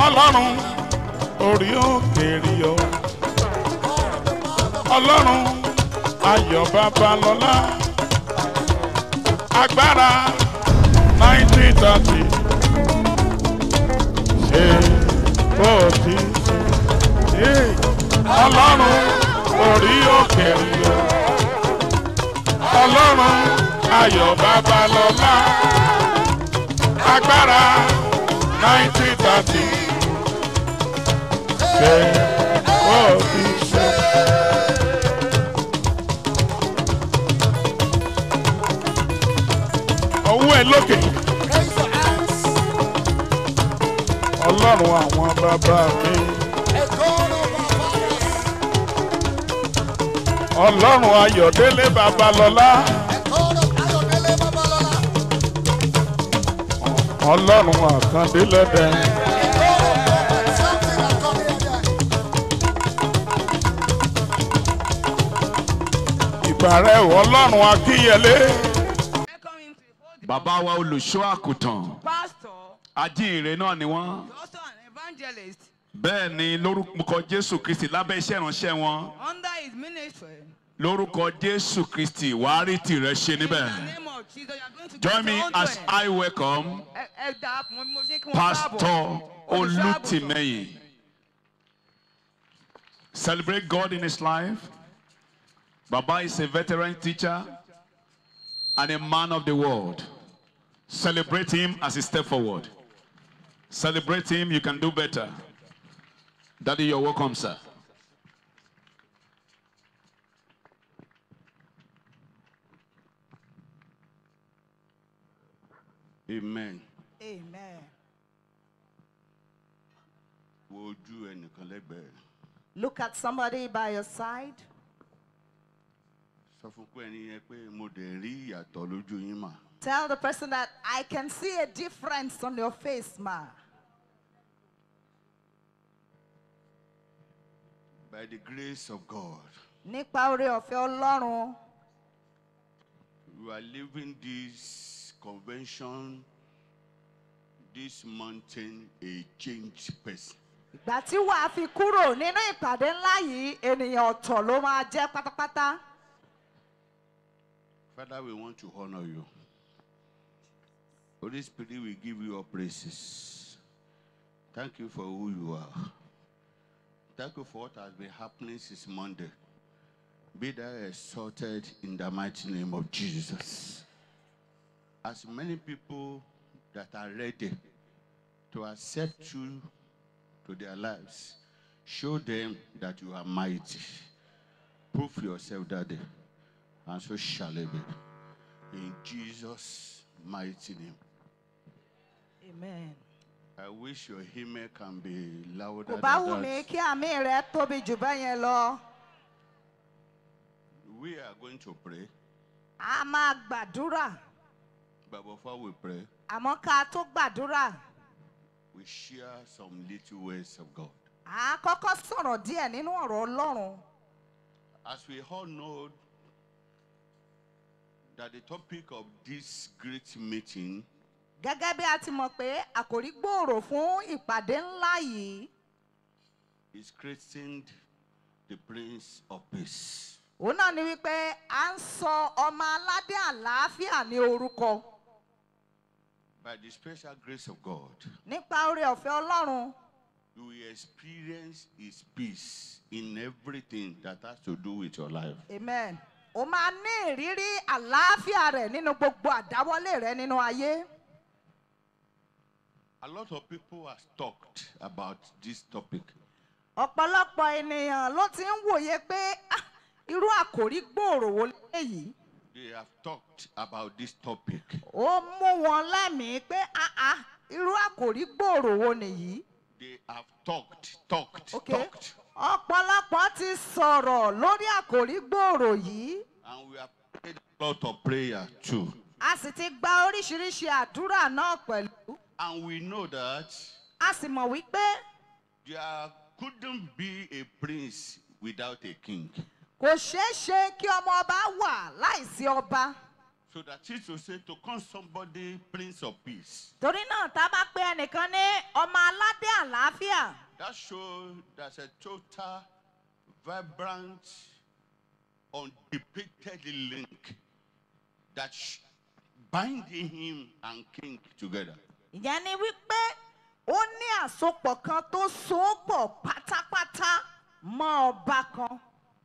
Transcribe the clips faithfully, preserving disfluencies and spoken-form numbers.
Ọlọ́run orí òkè rí o. Ọlọ́run Ayọ̀ Babalọ́lá. Agbára nineteen thirty. Ṣé ó ti ṣe? Ọlọ́run orí òkè rí o. Ọlọ́run Ayọ̀ Babalọ́lá. Agbára nineteen thirty. Ṣé ó ti ṣe? Ọwọ́ ẹ lókè. Ọlọ́run àwọn bàbá mi. Ọlọ́run Ayọ̀délé Babalọ́lá. Ọlọ́run Àkàndélẹ́dẹ́. Ìbàrẹ̀ Ọlọ́run Akínyẹlé. Bàbá wa olùṣọ́ àkùtàn. Pastor. Ajíhìnrere náà ni wọ́n. Also an evangelist. Bẹ́ẹ̀ ni lórúkọ Jésù Kristi lábẹ́ iṣẹ́ ìránṣẹ́ wọn. Under his ministry. Lórúkọ Jésù Kristi wàá rí tìrẹ ṣe níbẹ̀. In the name of Jesus, you are going to Join me as I welcome Pastor Olutimeyin. Celebrate God in his life. Baba is a veteran teacher and a man of the world. Celebrate him as he step forward. Celebrate him, you can do better. Daddy, you're welcome, sir. Amen. Amen. Look at somebody by your side. Tell the person that I can see a difference on your face, ma. By the grace of God, nípa oore-ọ̀fẹ́ Ọlọ́run, we are leaving this convention, this mountain, a changed person. Ìgbà tí wàá fi kúrò nínú ìpàdé ńlá yìí, ènìyàn ọ̀tọ̀ ló máa jẹ́ pátápátá. Father, we want to honor you. Holy Spirit, we give you our praises. Thank you for who you are. Thank you for what has been happening since Monday. Be thou exalted in the mighty name of Jesus. As many people that are ready to accept you to their lives, show them that you are mighty. Prove yourself that day, and so shall it be. In Jesus' mighty name. Amen. I wish your hymn can be louder Kò bá than wù mí that. kí àmì rẹ̀ tóbi jù bẹ́yẹn lọ. We are going to pray, A máa gbàdúrà. but before we pray, Àmọ́ ká tó gbàdúrà, we share some little words of God. a kọ́kọ́ sọ̀rọ̀ díẹ̀ nínú ọ̀rọ̀ Ọlọ́run. As we all know that the topic of this great meeting Gẹ́gẹ́ bí a ti mọ̀ pé àkòrí gbòòrò fún ìpàdé ńlá yìí, is christened the Prince of Peace. òun náà ni wípé à ń sọ ọmọ aládé àlàáfíà ní orúkọ. By the special grace of God, Nípa oore-ọ̀fẹ́ Ọlọ́run, you will experience His peace in everything that has to do with your life. amen. O máa ní ìrírí àlàáfíà rẹ̀ nínú gbogbo àdáwọ́lé rẹ̀ nínú ayé. A lot of people have talked about this topic. Ọ̀pọ̀lọpọ̀ ènìyàn ló ti ń wòye pé ah, irú àkòrí gbòòrò wo léyìí. They have talked about this topic. Ó mú wọn lẹ́mìí pé ah ah irú àkòrí gbòòrò wo nìyí. They have talked, talked, Okay. talked. Ọ̀pọ̀lọpọ̀ ti sọ̀rọ̀ lórí àkòrí gbòòrò yìí. And we have prayed a lot of prayer too. A sì ti gba oríṣiríṣi àdúrà náà pẹ̀lú. And we know that A sì mọ̀ wípé there couldn't be a prince without a king. kò ṣeé ṣe kí ọmọ ọba wà láìsí ọba. So that is to say, to call somebody Prince of Peace. Torí náà tá a bá pe ẹnìkan ní ọmọ aládé àlàáfíà. That shows there's a total, vibrant, undepicted link that binding him and king together. Ìyẹn ni wípé ó ní àsopọ̀ kan tó so pọ̀ pátápátá mọ́ ọba kan.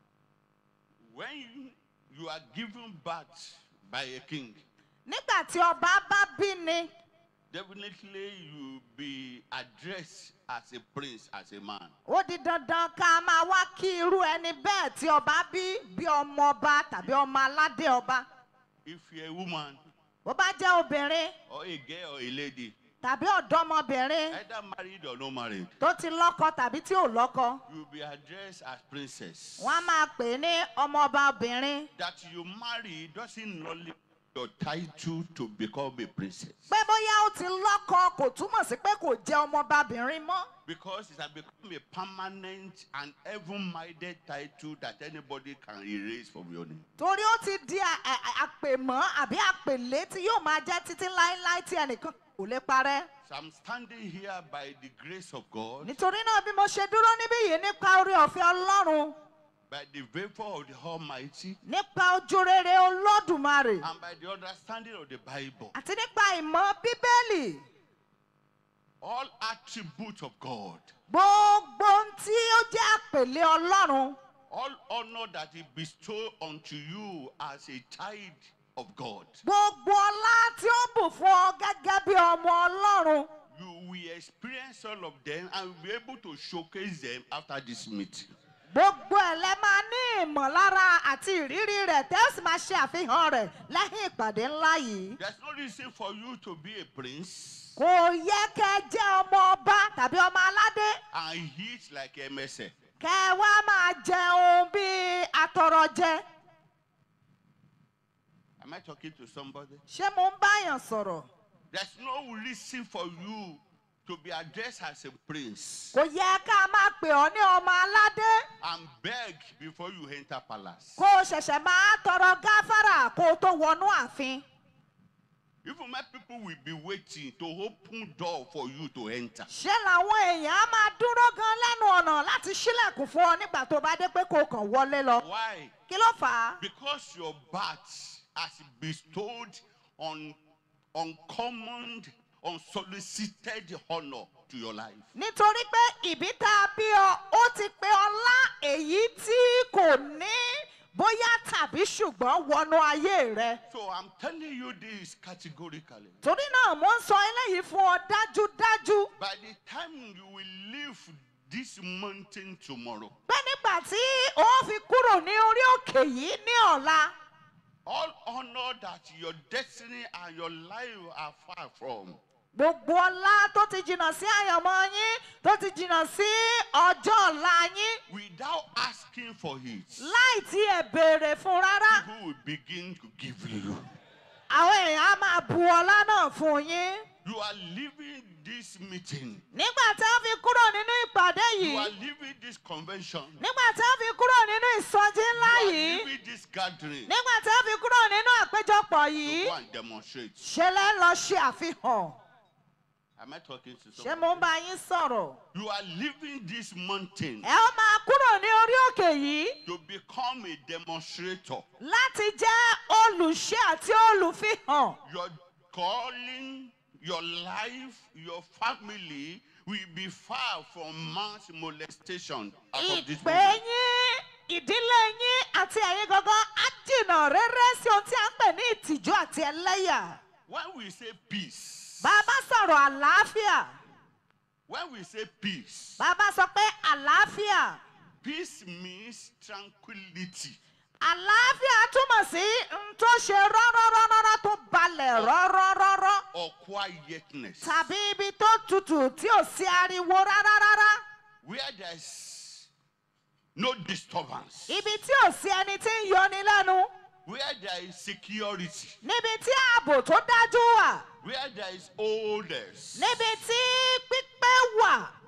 When you, you are given birth by a king, Nígbà tí ọba bá bí ni, definitely you will be addressed as a prince, as a man. ó di dandan ká máa wá kí irú ẹni bẹ́ẹ̀ tí ọba bí bí ọmọ ọba tàbí ọmọ aládé ọba. If you're a woman, Bó bá jẹ́ obìnrin or a girl or a lady, tàbí ọ̀dọ́mọbìnrin either married or not married, tó ti lọ́kọ tàbí tí ò lọ́kọ, you will be addressed as princess. wọ́n á máa pè é ní ọmọ ọba obìnrin. That you marry doesn't nullify your title to become a princess. Pé bóyá ó ti lọ́kọ kò túmọ̀ sí pé kò jẹ́ ọmọ ọbabìnrin mọ́. Because it has become a permanent and heaven-minded title that anybody can erase from your name. Torí ó ti di à- à- àpèmọ́ àbí àpèlé tí yóò máa jẹ́ títí láéláé tí ẹnìkan kò lè parẹ́. So I'm standing here by the grace of God, Nítorí náà bí mo ṣe dúró níbí yìí nípa oore ọ̀fẹ́ Ọlọ́run, by the favor of the Almighty, nípa ojú rere Olódùmarè, and by the understanding of the Bible. àti nípa ìmọ̀ Bíbélì. All attributes of God, Gbogbo ohun tí ó jẹ́ àpèlé Ọlọ́run, all honor that He bestow unto you as a child of God, gbogbo ọlá tí ó bù fún ọ gẹ́gẹ́ bí ọmọ Ọlọ́run, you will experience all of them and will be able to showcase them after this meeting. gbogbo ẹ̀ lẹ máa ní ìmọ̀lára àti ìrírí rẹ̀ tẹ́ ó sì máa ṣe àfihàn rẹ̀ lẹ́yìn ìpàdé ńlá yìí. There's no reason for you to be a prince Kò yẹ kẹ́ ẹ jẹ́ ọmọ ọba tàbí ọmọ aládé and eat like a mess. kẹ́ ẹ wá máa jẹun bí atọrọjẹ. Am I talking to somebody? Ṣé mo ń báyàn sọ̀rọ̀? There's no reason for you to be addressed as a prince Kò yẹ ká máa pè ọ́ ní ọmọ aládé and beg before you enter palace. kó o ṣẹ̀ṣẹ̀ máa tọrọ gáfárà kó o tó wọnú ààfin. Even my people will be waiting to open door for you to enter. Ṣé làwọn èèyàn á máa dúró gan lẹ́nu ọ̀nà láti ṣílẹ̀kùn fún ọ nígbà tó bá dé pé kó o kàn wọlé lọ? Why? Kí ló fà á? Because your birth has bestowed on uncommon, unsolicited honor to your life. Nítorí pé ìbí tá a bí ọ ó ti pe ọlá èyí tí kò ní bóyá tàbí ṣùgbọ́n wọnú ayé rẹ. So I'm telling you this categorically. Torí náà mo ń sọ eléyìí fún ọ dájúdájú By the time you will leave this mountain tomorrow, pé nígbà tí ó fi kúrò ní orí òkè yìí ní ọ̀la, all honor that your destiny and your life are far from, gbogbo ọlá tó ti jìnnà sí àyànmọ́ yín tó ti jìnnà sí ọjọ́ ọ̀la yín without asking for it, láì tí ẹ béèrè fún rárá, people will begin to give you. àwọn èèyàn á máa bu ọlá náà fún yín. You are leaving this meeting. Nígbà tí a fi kúrò nínú ìpàdé You are yìí, leaving this convention. nígbà tí a fi kúrò nínú ìsọjí ńlá You are yìí, leaving this gathering nígbà tí a fi kúrò nínú àpéjọpọ̀ to yìí, go and demonstrate. ṣe lẹ́ lọ ṣe àfihàn. Am I talking to Ṣé someone? mo ń bá yín sọ̀rọ̀? You are leaving this mountain Ẹ ó máa kúrò ní orí òkè yìí to become a demonstrator. láti jẹ́ olùṣe àti olùfihàn. Your calling, your life, your family will be far from mass molestation out of this Ìpè world. yín, ìdílé yín àti ẹ̀yin gangan á jìnnà réré sí ohun tí a ń pè ní ìtìjú àti ẹlẹ́yà. When we say peace, Bàbá sọ̀rọ̀ àlàáfíà. when we say peace, Bàbá sọ pé àlàáfíà. peace means tranquility. Àlàáfíà túmọ̀ sí n tó ṣe rọ́rọ́rọ́rọ́ tó balẹ̀ rọ́rọ́rọ́rọ́ Or quietness. tàbí ibi tó tutù tí ò sí ariwo rárá rárá. Where there's no disturbance. Ibi tí ò sí ẹni tí ń yọni lẹ́nu. Where there is security. Níbi tí ààbò tó dájú wà. Where there is oldness. Níbi tí pípé wà.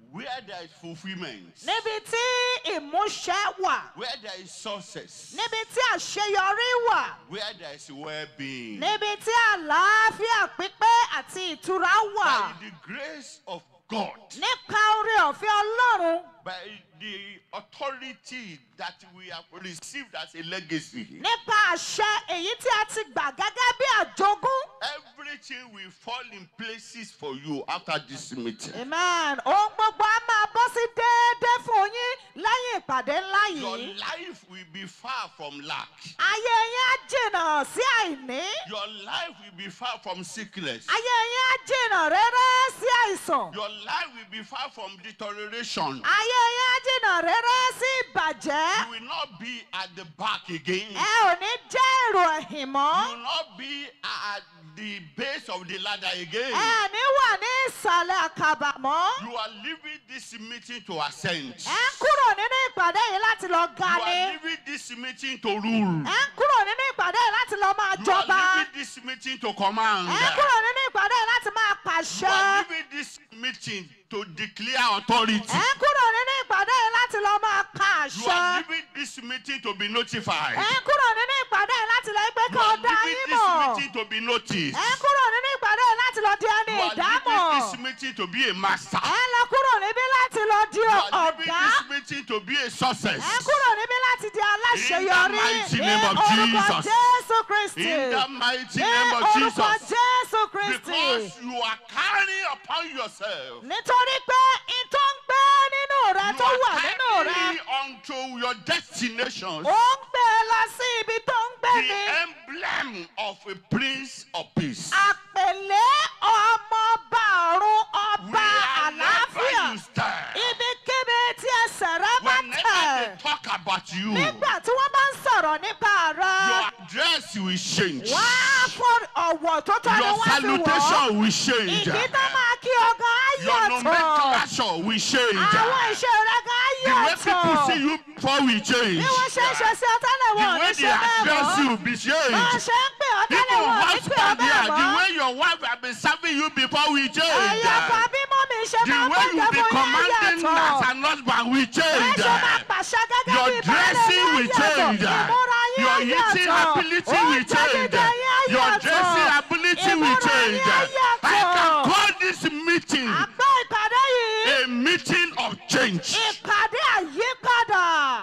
Where there is fulfillment. níbi tí ìmúṣẹ wà, Where there is success. níbi tí àṣeyọrí wà, Where there is well-being. níbi tí àlàáfíà pípé àti ìtura wà. By the grace of God. Nípa oore ọ̀fẹ́ Ọlọ́run, By the authority that we have received as a legacy. nípa àṣẹ èyí tí a ti gbà gẹ́gẹ́ bí àjogún. Everything will fall in places for you after this meeting. Amen. Ohun gbogbo á máa bọ́ sí déédéé fún yín lẹ́yìn ìpàdé ńlá Your yìí. life will be far from lack. Ayé yín á jìnnà sí àìní. Your life will be far from sickness. Ayé yín á jìnnà réré sí àìsàn. Your life will be far from deterioration. Ayé yín á jìnnà réré sí ìbàjẹ́. You will not be at the back again. Ẹ ò ní jẹ́ èrò ẹ̀hìn You mọ́. will not be at the base of the ladder again. Ẹ ní wà ní ìsàlẹ̀ àkàbà mọ́. You are leaving this meeting to ascend. Ẹ ń kúrò nínú ìpàdé yìí láti lọ ga You are ni. leaving this meeting to rule. Ẹ ń kúrò nínú ìpàdé yìí láti lọ máa You are jọba. leaving this meeting to command. Ẹ ń kúrò nínú ìpàdé yìí láti máa You are pàṣẹ. leaving this meeting to declare authority. Ẹ ń kúrò nínú ìpàdé yìí láti lọ máa pa You are àṣẹ. leaving this meeting to be notified. Ẹ ń kúrò nínú ìpàdé yìí láti lọ pé You kí o are dá leaving yín this mọ̀. meeting to be noticed. Ẹ ń kúrò nínú ìpàdé yìí láti lọ di ẹni You are leaving ìdámọ̀. this meeting to be a master. Ẹ ń lọ kúrò níbí láti lọ di You are leaving ọ̀gá. this meeting to be a success. Ẹ ń kúrò níbí láti di aláṣeyọrí. mighty Ní name of orúkọ Jesus. Jésù Kristi. In the mighty Ní name of orúkọ Jesus. Jésù Kristi. Because you are carrying upon yourself. Nítorí pé ìtọ́ ń gbé nínú rẹ You tó wà are nínú rẹ. carrying unto your destinations Ó ń gbé e lọ sí ibi tó ń gbé the ni. emblem of a prince of peace. Àpèlé ọmọọba ọ̀run ọba Wherever àlàáfíà. you stand, Ibikíbi tí ẹsẹ̀ rẹ bá whenever they tẹ̀. talk about you, Nígbà tí wọ́n bá ń sọ̀rọ̀ nípa rẹ. your address will change. Wá fún ọ̀wọ̀ tó tọ́ ni Your wọ́n fi wọ̀. salutation will change. Ìdí tó máa kí ọgàn á Your yàtọ̀. nomenclature will change. Àwọn ìṣe rẹ gan á The way people yàtọ̀. see you before will change. Bí wọ́n ṣe ń ṣe sí ọ tẹ́lẹ̀ The wọn ò way ní they ṣe bẹ́ẹ̀ address you mọ́. will be Bọ́n changed. ṣe ń pè ọ tẹ́lẹ̀ Even wọn ò ní pè ọ husband bẹ́ẹ̀ there, the mọ́. way your wife has been serving you before will change. Ẹ̀yà kan bí mọ́mí ṣe The máa ń way you gbọ́dọ̀ be fún yín á commanding yàtọ̀. as an husband will Ẹ change. ṣe máa pàṣẹ gẹ́gẹ́ Your bí ìbálẹ̀ dressing yín á will yàtọ̀. change. Ìmúra yín á Your eating yàtọ̀. ability will Oúnjẹ change. jíjẹ yín á Your yàtọ̀. dressing ability will Ìmúra change. yín á I can yàtọ̀. call this meeting Àgbọ̀ ìpàdé yìí. a meeting of change. Ìpàdé àyípadà.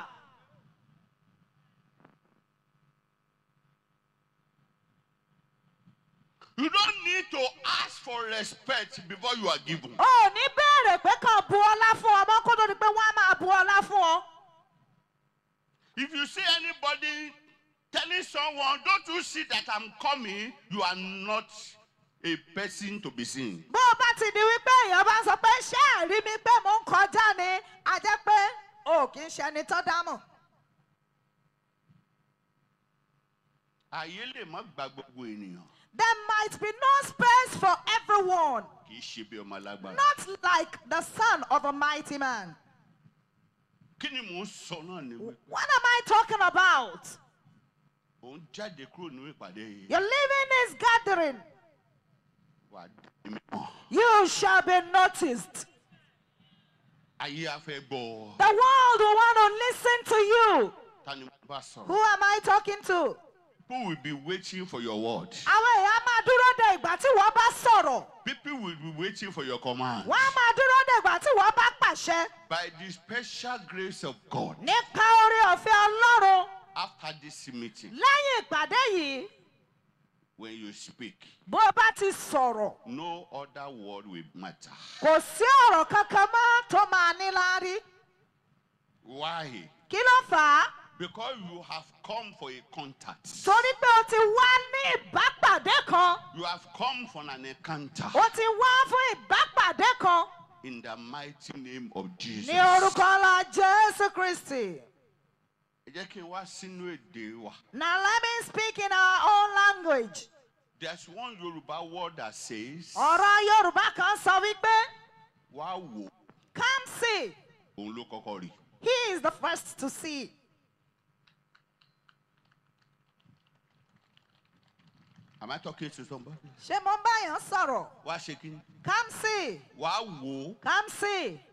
You don't need to ask for respect before you are given. O ò ní béèrè pé kàn bu ọlá fún ọ mọ́ kó tó di pé wọ́n á máa bu ọlá fún ọ. If you see anybody telling someone, don't you see that I'm coming, you are not a person to be seen. Bó o bá ti di wípé èèyàn bá ń sọ pé ṣé ẹ̀ rí mi pé mò ń kọjá ni, a jẹ́ pé o kì í ṣe ẹni tó dámọ̀. Ayé lè má gba gbogbo ènìyàn. There might be no space for everyone, Kì í ṣe bí ọmọ alágbára. not like the son of a mighty man. Kí ni mò ń sọ náà ni wípé What am I talking about? òun jáde kúrò nínú ìpàdé yìí. You're leaving this gathering. Wà á dé mi mọ̀. You shall be noticed. Ayé á fẹ́ gbọ́. The world will want to listen to you. Ta ni mo bá Who sọ̀rọ̀? am I talking to? People will be waiting for your word. Àwọn èèyàn máa dúró de ìgbà tí wọ́n bá sọ̀rọ̀. People will be waiting for your command. Wọ́n á máa dúró de ìgbà tí wọ́n bá pàṣẹ. By the special grace of God, Nípa oore ọ̀fẹ́ Ọlọ́run. after this meeting, Lẹ́yìn ìpàdé yìí, when you speak, bó o bá ti sọ̀rọ̀, no other word will matter. kò sí ọ̀rọ̀ kankan mọ́ tó máa ní láárí. Why? Kí ló fà á? Because you have come for a contact. Torí pé o ti wá ní ìbápàdé kan. You have come for an encounter O ti wá fún ìbápàdé kan. in the mighty name of Jesus. Ní orúkọ ńlá Jésù Kristi. Ẹ jẹ́ kí n wá sínú èdè wa. Now let me speak in our own language. There's one Yoruba word that says, Ọ̀rọ̀ Yorùbá kan sọ wípé, wá wò, come see. òun ló kọ́kọ́ rí. He is the first to see. Am I talking to somebody? Ṣé mo ń bá yàn sọ̀rọ̀? Wá ṣe kí ni? Come see. Wá wò, Come see.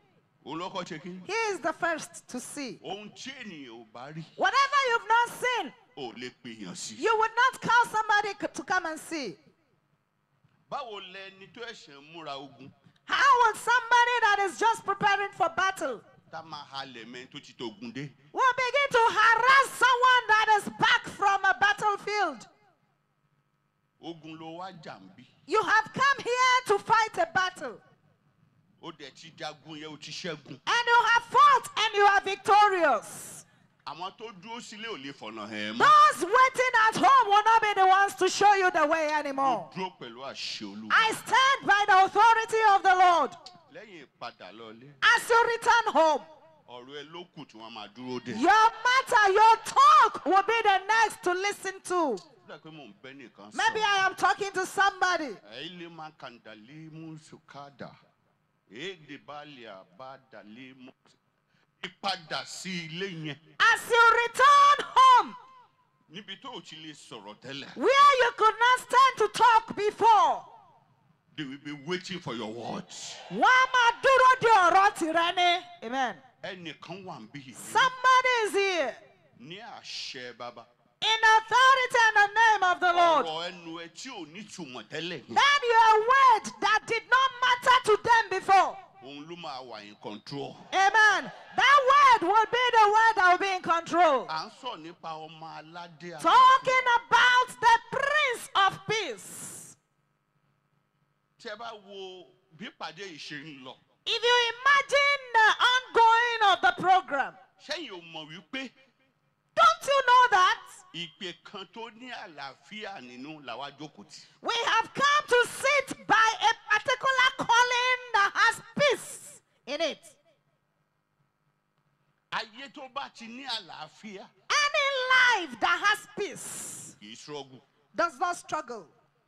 Olókọ́ ṣe kí. He is the first to see. Ohun tí ènìyàn ò bá rí, Whatever you've not seen, ò lè pèèyàn sí. you would not call somebody c- to come and see. Báwo lẹni tó ẹ̀ṣẹ̀ ń múra ogun How would somebody that is just preparing for battle tá máa halẹ̀ mẹ́rin tó ti tógun dé? will begin to harass someone that is back from a battlefield? Ogun ló wá jà ń bí. You have come here to fight a battle, Ó dẹ̀ ti jagun yẹn, ó ti ṣẹ́gun. and you have fought and you are victorious. Àwọn tó dúró sílé ò lè fọ̀nà hàn ẹ́ mọ́. Those waiting at home will not be the ones to show you the way Ó anymore. dúró pẹ̀lú àṣẹ Olúwa. I stand by the authority of the Lord. Lẹ́yìn ìpadà lọlé, As you return home, ọ̀rọ̀ ẹ ló kù tí wọ́n máa dúró dé. your matter, your talk will be the next to listen to. Ó dà pé mò ń bẹ́ nìkan sọ. Maybe I am talking to somebody. Ẹ̀yin máa kàndàlí mú sùkádà. Èdè balẹ̀ àbádàlí mú. Ìpadà sí ilé yẹn. As you return home, Níbi tó o ti lè sọ̀rọ̀ tẹ́lẹ̀. where you could not stand to talk before, They will be waiting for your words. wọ́n á máa dúró de ọ̀rọ̀ tìrẹ ni. Amen. Ẹnìkan wà ń bí yìí. Somebody is here Ní àṣẹ bàbá. in authority and the name of the Lord. Ọ̀rọ̀ ẹnu ẹ tí ò ní túmọ̀ tẹ́lẹ̀ yẹn. That your word that did not matter to them before. Òun ló máa wà in control. Amen. That word will be the word that will be in control. À ń sọ nípa ọmọ aládé àlàáfíà. Talking about the Prince of Peace. Tí ẹ bá wo bí ìpàdé yìí ṣe ń lọ. If you imagine the ongoing of the program, Ṣẹ́yìn ò mọ̀ wípé don't you know that ìpè kan tó ní àlàáfíà nínú làwa jókòó tì. we have come to sit by a particular calling that has peace in it? Ayé tó bá ti ní àlàáfíà Any life that has peace kì í ṣọ́gun. does not struggle.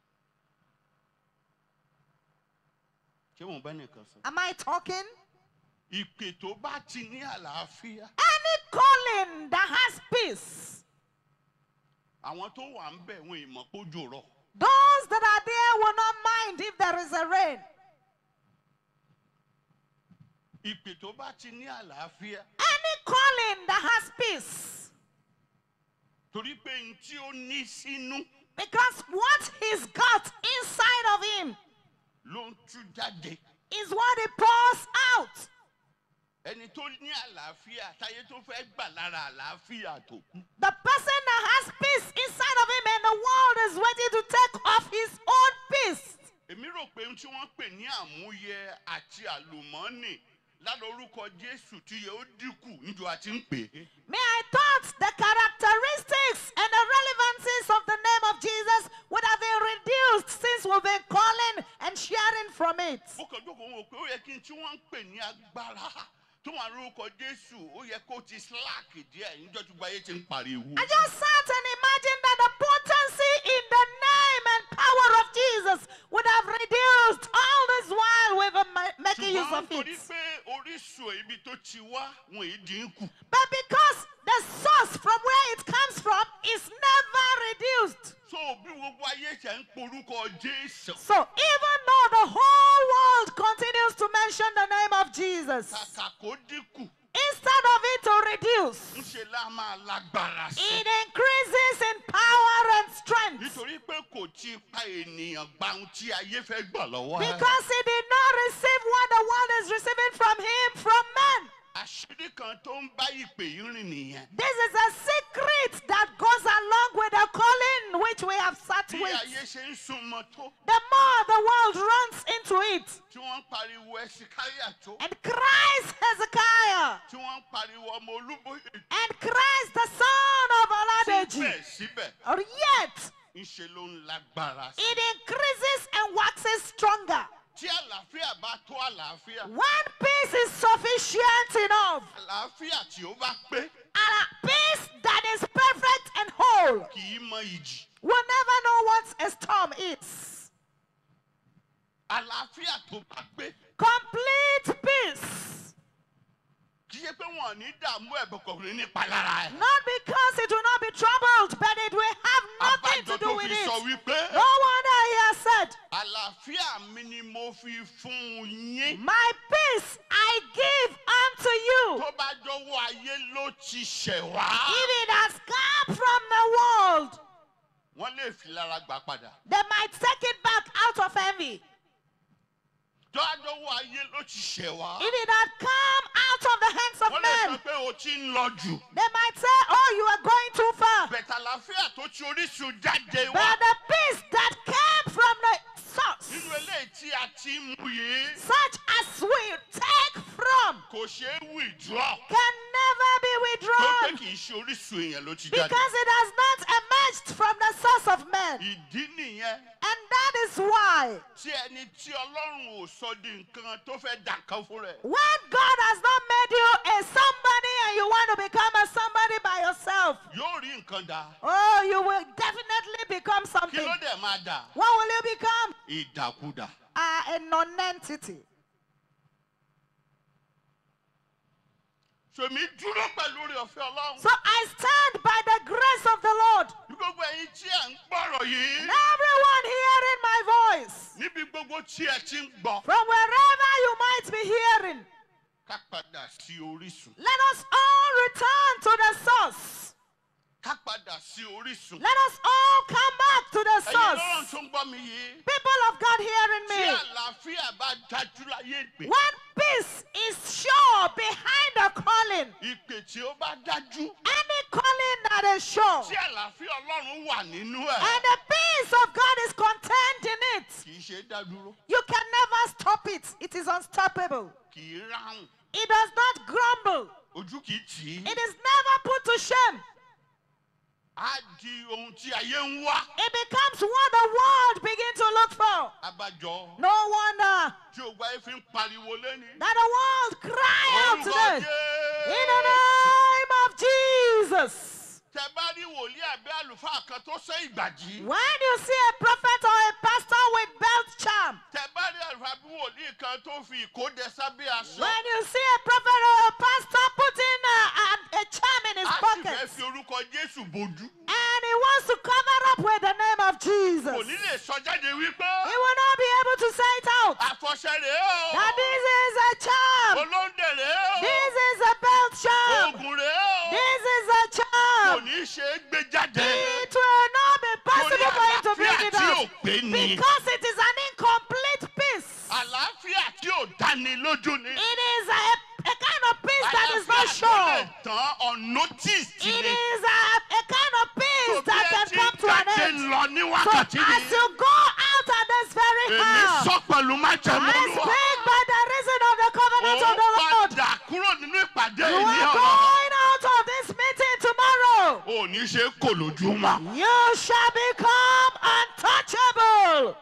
Ṣé mò ń bá nìkan sọ? Am I talking? Ìpè tó bá ti ní àlàáfíà. Any calling that has peace, Àwọn tó wà ń bẹ̀ wọn ìmọ̀ pójò rọ̀. those that are there will not mind if there is a rain. Ìpè tó bá ti ní àlàáfíà. Any calling that has peace, Torí pé n tí ó ní sínú because what he's got inside of him ló ń tú jáde. is what he pours out. Ẹni tó ní àlàáfíà táyé tó fẹ́ gbà lára àlàáfíà tó kú. The person that has peace inside of him and the world is waiting to take off his own peace. Èmi rò pé ohun tí wọ́n pè ní àmúyẹ àti àlùmọ́ọ́nì lálórúkọ Jésù tí yẹ ó dínkù níjọ àti ń pè é. Me, I thought the characteristics and the relevancies of the name of Jesus would have been reduced since we've been calling and sharing from it. Mo kàn jókòó wò pé ó yẹ kí n tí wọ́n ń pè ní agbára tó wà lórúkọ Jésù ó yẹ kó ti slack díẹ̀ níjọ́ tí gbogbo ayé ti ń pariwo. I just sat and imagined that the potency in the name and power of Jesus would have reduced all this while we've been ma- making use Ṣùgbọ́n of torí it. pé orísun ibi tó ti wá wọn èé dínkù. But because the source from where it comes from is never reduced. So bí gbogbo ayé ṣe ń porúkọ Jésù. So even though the whole world continues to mention the name of Jesus, Kàkà kó dínkù. instead of it to reduce, Ńṣe lá máa lágbára sí. it increases in power and strength. Nítorí pé kò ti pa ènìyàn gba ohun tí ayé fẹ́ gbà lọ́wọ́ ẹ̀. Because he did not receive what the world is receiving from him from men. Àṣírí kan tó ń bá ìpè yìí rìn nìyẹn. This is a secret that goes along with the calling which we have sat Bí with. ayé ṣe ń súnmọ́ tó, The more the world runs into it tí wọ́n ń pariwo Ẹsikáyà tó, and cries Hezekiah tí wọ́n ń pariwo ọmọ Olúbóyè and cries the son of Oladeji, síbẹ̀síbẹ̀, or yet ńṣe ló ń lágbára sí. it increases and waxes stronger. Tí àlàáfíà bá tó àlàáfíà, When peace is sufficient enough, àlàáfíà tí ó bá pé and a peace that is perfect and whole, kì í mọ ìjì. will never know what a storm is. Àlàáfíà tó bá pé Complete peace. kì í ṣe pé wọn ò ní dààmú ẹ̀bùkọ̀rin nípa lára ẹ̀. Not because it will not be troubled, but it will have nothing Àbájọ to do tó with fi sọ it. wípé No wonder he has said, àlàáfíà àlàáfíà mi ni mo fi fún yín. My peace I give unto you. Tó bá jọ̀wọ́ ayé ló ti ṣẹ̀ wá. If it has come from the world, Wọ́n lè fi lára gbà padà. they might take it back out of envy. Tó bá jọ̀wọ́ ayé ló ti ṣẹ̀ wá. If it had come out of the hands of Wọ́n lè sọ men, pé o ti ń lọ jù. they might say, oh, you are going too far. Bẹ̀tẹ̀ àlàáfíà tó ti orísun jáde wá. But the peace that came from the source, Nínú eléyìí tí a ti ń mú yìí, such as we take from, kò ṣeé withdraw. can never be Tó pé withdrawn, kì í ṣe orísun èèyàn ló ti because jáde. it has not emerged from the source of men. Ìdí nìyẹn And that is why, tí ẹni tí Ọlọ́run ò sọ di nǹkan tó fẹ́ dà kan fún rẹ̀. when God has not made you a somebody and you want to become a somebody by yourself, Yóò rí nǹkan dà. oh, you will definitely become Kí something. ló dẹ̀ máa dà? What will you become? Ìdàkudà. Uh, a non-entity. Ṣèmi dúró pẹ̀lú oore ọ̀fẹ́ Ọlọ́run. So I stand by the grace of the Lord. Ní gbogbo ẹ̀yin tí ẹ̀ ń gbọ́rọ̀ yìí. And everyone hearing my voice, Níbi gbogbo tí ẹ ti ń gbọ́. from wherever you might be hearing, Ká padà sí orísun. let us all return to the source. Ká padà sí orísun. Let us all come back to the Ẹ̀yin Ọlọ́run source. tó ń gbọ́ mi yìí. People of God hearing Tí me, àlàáfíà bá dájú láyé ìpè. when peace is sure behind the calling, Ìpè tí ó bá dájú. any calling that is sure, Tí àlàáfíà Ọlọ́run wà nínú ẹ̀. and the peace of God is contained in it, Kì í ṣe é dá dúró. you can never stop it. It is unstoppable. Kì í ráhùn. It does not grumble. Ojú kì í tì í. It is never put to shame. Á di ohun tí ayé ń wá. It becomes what the world begin to look for. Abájọ No wonder tí o gbà yín fi ń pariwo lẹ́ni. that the world cry out Orúkọ today in the Jésù. name of Jesus. Tẹ bá rí wòlíì àbí àlùfáà kan tó ṣe ìgbàjì. When you see a prophet or a pastor with belt charm, Tẹ bá rí àlùfáà àbí wòlíì kan tó fi ìkódẹ sábẹ́ aṣọ. when you see a prophet or a pastor putting a, a, a charm in his A sì fẹ́ pocket, fi orúkọ Jésù bojú. and he wants to cover up with the name of Jesus, Kò ní lè sọ jáde wípé. he will not be able to say it out. Àfọ̀ṣẹ rèé o. That this is a charm. Olóńdè rèé o. This is a belt charm. Oògùn rèé o. This is a Kò charm. ní ṣe é gbé jáde. It will not be possible for you to bring it Àlàáfíà tí ò out pé ni. because it is an incomplete peace. Àlàáfíà tí ò dáni lójú ni. It is a, a kind of peace that is not Àlàáfíà tó sure. lè tán unnoticed It ni. is a, a kind of peace that can come to an Tó end. lọ ní So wákàtí as ni. you go out at this very Èmi hour, sọ pẹ̀lú májẹ̀mú I Olúwa. speak by the reason of the covenant of Ó the Lord. padà kúrò nínú ìpàdé You yìí ní are ọ̀la. going out of this meeting tomorrow. Ò ní ṣe kò lójúmọ́. You shall become untouchable.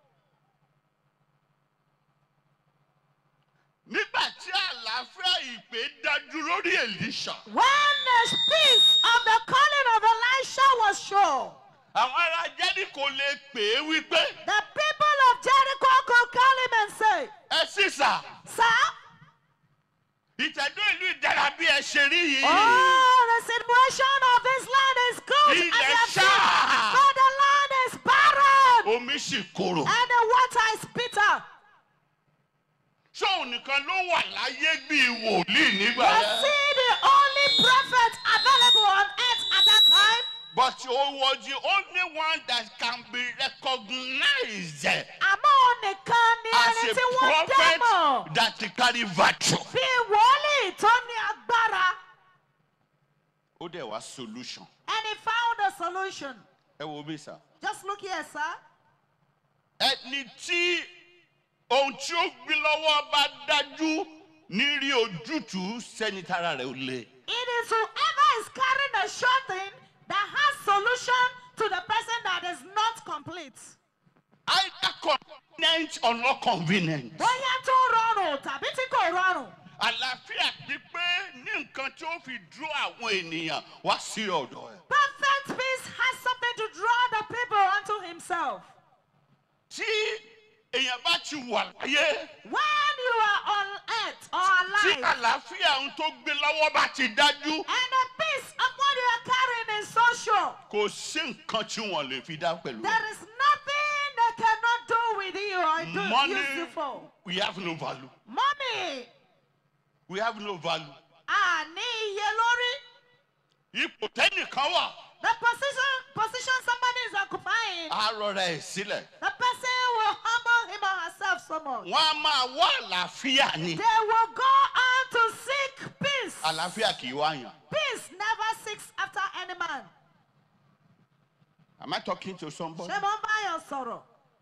Nígbà tí àlàáfíà ìpè dájú lórí Èlíṣà. When the peace of the calling of Elisha was sure, Àwọn ará Jẹ́ríkò lè pè é wípé. the people of Jericho could call him and say, Ẹ sísà. Sir, Ìtẹ̀dó ìlú ìdára bí ẹ ṣe rí yìí. oh, the situation of this land is good. Ilẹ̀ as you have seen, ṣáà. but the land is barren, Omi sì korò. and the water is bitter. Ṣóun nìkan ló wà láyé bí wòlíì nígbà Was yẹn. he the only prophet available on earth at that time? But he was the only one that can be recognized as Àmọ́ nìkan ni ẹni a tí wọ́n dá mọ̀. prophet that carry virtue. Bí wòlíì tó ní agbára. Ó dẹ̀ wá solution. And he found a solution. Ẹ wo bí sà. Just look here, sir. Ẹni tí ohun tí ó gbé lọ́wọ́ bá dájú ní rí ojútùú sẹ́ni tára rẹ̀ ó le. It is whoever is carrying a sure thing that has solution to the person that is not complete. Either convenient or not convenient. Bóyá tó rọrùn tàbí tí kò rọrùn. Àlàáfíà ti pé ní nǹkan tí ó fi dúró àwọn ènìyàn wá sí ọ̀dọ̀ ẹ̀. Perfect peace has something to draw the people unto himself. Tí èèyàn bá ti wà láyé. When you are on earth or Tí alive, àlàáfíà ohun tó gbé lọ́wọ́ bá ti dájú. and the peace of what you are carrying is so sure, Kò sí nǹkan tí wọ́n lè fi dá pẹ̀lú. there is nothing they cannot do with you. Money, used you for. we have no value. Mommy, We have no value. a ní iye lórí. Ipò tẹ́nìkan wà, The position, position somebody is occupying, á rọra ẹ̀ sílẹ̀. the person will humble him or herself so much. Wọ́n á máa wá àlàáfíà ni. They will go on to seek peace. Àlàáfíà kì í wáyàn. Peace never seeks after any man. Am I talking to somebody? Ṣé mo ń bá yàn sọ̀rọ̀?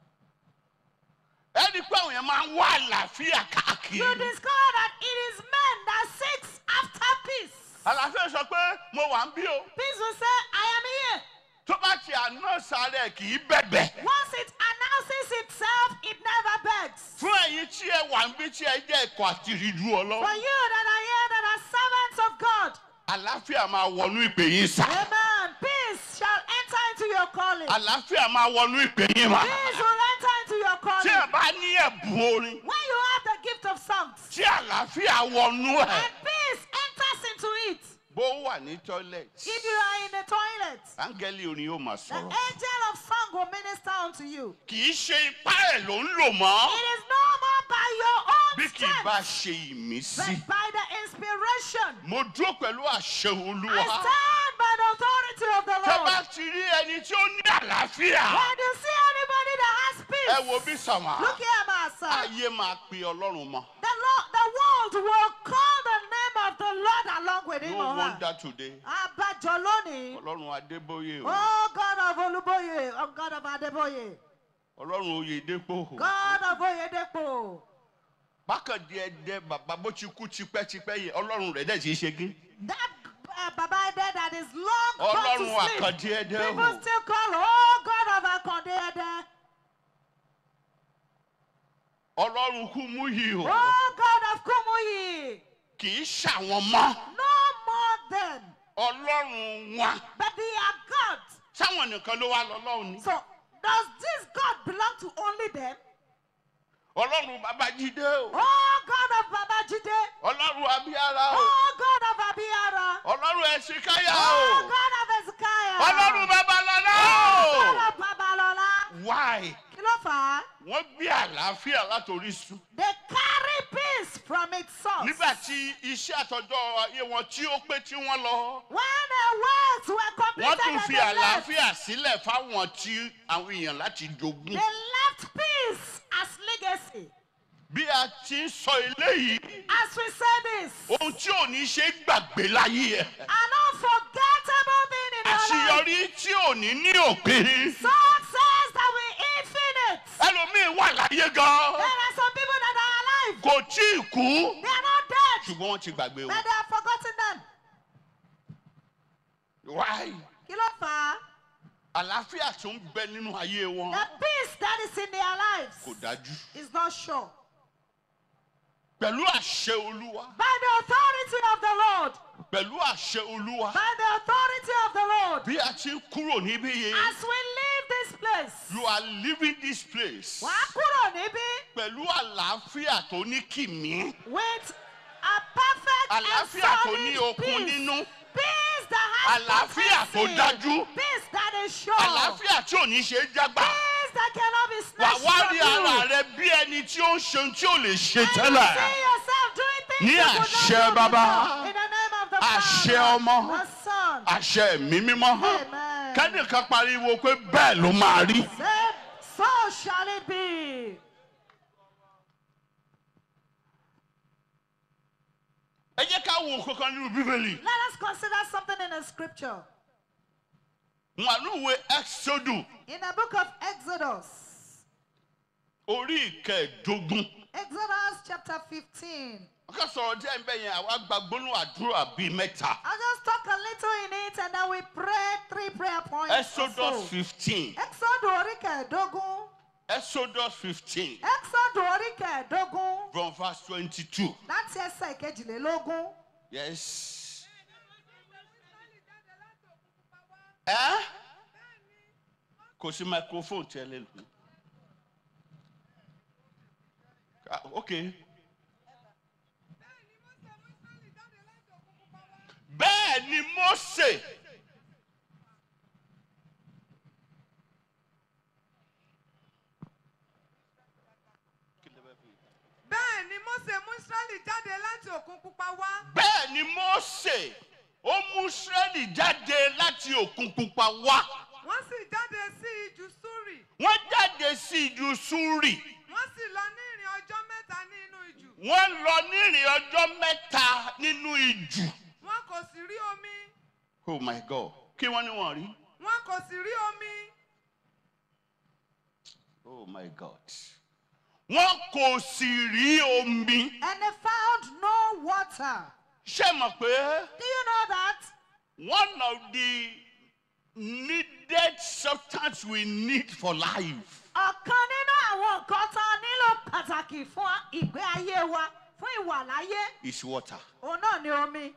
Ẹni pé àwọn yẹn máa ń wá àlàáfíà káàkiri. You discover that it is men that seeks after peace. Àlàáfíà sọ pé mo wà ń bí o. Peace will say, I am here. Tó bá ti àná sáré kì í bẹ̀bẹ̀. Once it announces itself, it never begs. Fún ẹ̀yin tí ẹ wà ń bí tí ẹ jẹ́ ẹ̀kọ́ àti ìrìndú For Ọlọ́run. you that are here that are servants of God, Àlàáfíà máa wọnú ìpè yín sá. amen, peace shall enter into your calling. Àlàáfíà máa wọnú ìpè yín mà. Peace will enter into your Tí calling. ẹ bá ní ẹ̀bùn orin, When you have the gift of songs, tí àlàáfíà wọnú ẹ̀. and peace enters into it. Bó wà ní toilet, If you are in the toilet, áńgẹ́lì orin yóò máa the sọ̀rọ̀. angel of song will minister unto you. Kì í ṣe ipá ẹ̀ ló ń lò mọ́. It is no more by your own Bí kì í bá strength, ṣe ìmísí. but by the inspiration. Mo dúró pẹ̀lú àṣẹ I Olúwa. stand by the authority of the Tẹ́ Lord. bá ti rí ẹni tí ó ní àlàáfíà. When you see anybody that has peace, Ẹ wo bí sàmà. look here, my son. Ayé máa pe Ọlọ́run mọ́. The, Lord, the world will call the name of the Lord along with him No or her. wonder today. Abájọ lónìí. Ọlọ́run Adébóyè o. Oh God of Olúbóyè, oh God of Adébóyè, Ọlọ́run Oyèdépò. God of Oyedepo. Bákan díẹ̀ díẹ̀ bàbá bó ti kú tipẹ́tipẹ́ yẹn Ọlọ́run rẹ̀ dẹ̀ ti ṣe gé. That uh, Baba Ede that is long gone Ọlọ́run to sleep. Àkàndé Ẹdẹ People o. still call, oh God of Akande Ede. Ọlọ́run Kúmúyì o. Oh God of Kumuyi. Kì í ṣàwọn mọ́. No more than, Ọlọ́run wọn. but they are gods. Sáwọn nìkan ló wá lọ́lọ́run ni. So does this God belong to only them? Ọlọ́run Babájídé o. Oh God of Babajide. Ọlọ́run Abíára o. Oh God of Abiara. Ọlọ́run Ẹ̀sìnkáyà Oh o. God of Ezekiah. Ọlọ́run Babalọ́lá Oh o. God of Babalola. Why? Kí ló fà á? Wọ́n gbé àlàáfíà látòrísun. They carry peace from its source. Nígbà tí iṣẹ́ àtọjọ́ ayé wọn tí ó pé tí wọ́n lọ. When the works were Wọ́n completed tún and fi they left, àlàáfíà sílẹ̀ fáwọn tí àwọn èèyàn láti jogún. they left peace as legacy. Bí a ti ń sọ eléyìí, As we say this, ohun tí ò ní ṣe gbàgbé láyé ẹ̀. an unforgettable thing in our life. Àṣeyọrí tí ò ní ní òpin. Success that we infinite. Ẹlòmíín wà láyé gan. There are some people that are alive. Kò tí ì kú. They are not dead, Ṣùgbọ́n wọ́n ti gbàgbé but wọn. they have forgotten them. Why? Kí ló fà á? Àlàáfíà tó ń bẹ nínú ayé wọn The peace that is in their lives kò dájú. is not sure. Pẹ̀lú àṣẹ Olúwa. By the authority of the Lord, Pẹ̀lú àṣẹ Olúwa. by the authority of the Lord, Bí a ti ń kúrò níbí yẹn. as we leave this place, You are leaving this place. wàá kúrò níbí Pẹ̀lú àlàáfíà tó ní kìmí. with a perfect and Àlàáfíà tó ní solid okun peace. nínú. Peace that has Àlàáfíà tó potency. dájú. Peace that is sure. Àlàáfíà tí ò ní ṣe é jágbà. Peace that cannot be Wà snatched wá from rí you. ara rẹ bí ẹni tí ó ń ṣe ohun tí ò lè ṣe And you tẹ́lẹ̀. see yourself doing things Ní you could not àṣẹ do Baba. before. In the name of the Àṣẹ Father, Ọmọ. the Son. Àṣẹ ẹ̀mí mímọ́. Amen. Kẹ́nìkan pariwo pé bẹ́ẹ̀ ló máa rí. Say, so shall it be. Ẹ jẹ́ ká wo kankan nínú Bíbélì. Let us consider something in the scripture. Wọ́n àlùwẹ̀ Ẹ́xódù In the book of Exodus, orí ìkẹẹ̀dógún. Exodus chapter fifteen. Ọkọ sọ̀rọ̀ díẹ̀ ń bẹ̀ yẹn àwa gba gbólóhùn àdúrà bíi mẹ́ta. I'll just talk a little in it and then we pray three prayer points. Exodus also. fifteen. Exodus orí kẹẹ̀dógún. Exodus fifteen Exodus orí kẹẹ̀dógún. from verse twenty-two. Láti ẹsẹ̀ ìkejìlélógún. Yes. Ẹ́ kò sí microphone tí ẹ lè lò. Ah, okay. Bẹ́ẹ̀ ni Mósè. Ísírẹ́lì jáde láti òkun pupa wá. Bẹ́ẹ̀ ni Mósè ó mú Ísírẹ́lì jáde láti òkun pupa wá. Wọ́n sì jáde sí ijù Súrì. Wọ́n jáde sí ijù Súrì. Wọ́n sì lọ ní ìrìn ọjọ́ mẹ́ta ní inú ijù. Wọ́n lọ ní ìrìn ọjọ́ mẹ́ta nínú ijù. Wọn kò sì rí omi. Oh my God. Kí wọ́n ní wọ́n rí? Wọn kò sì rí omi. Oh my God. Wọ́n kò sì rí omi. And they found no water. Ṣé mọ̀ pé Do you know that? one of the needed substance we need for life Ọ̀kan nínú àwọn nǹkan tá a nílò pàtàkì fún ìgbé ayé wa, fún ìwà láyé, is water. òun náà ni omi.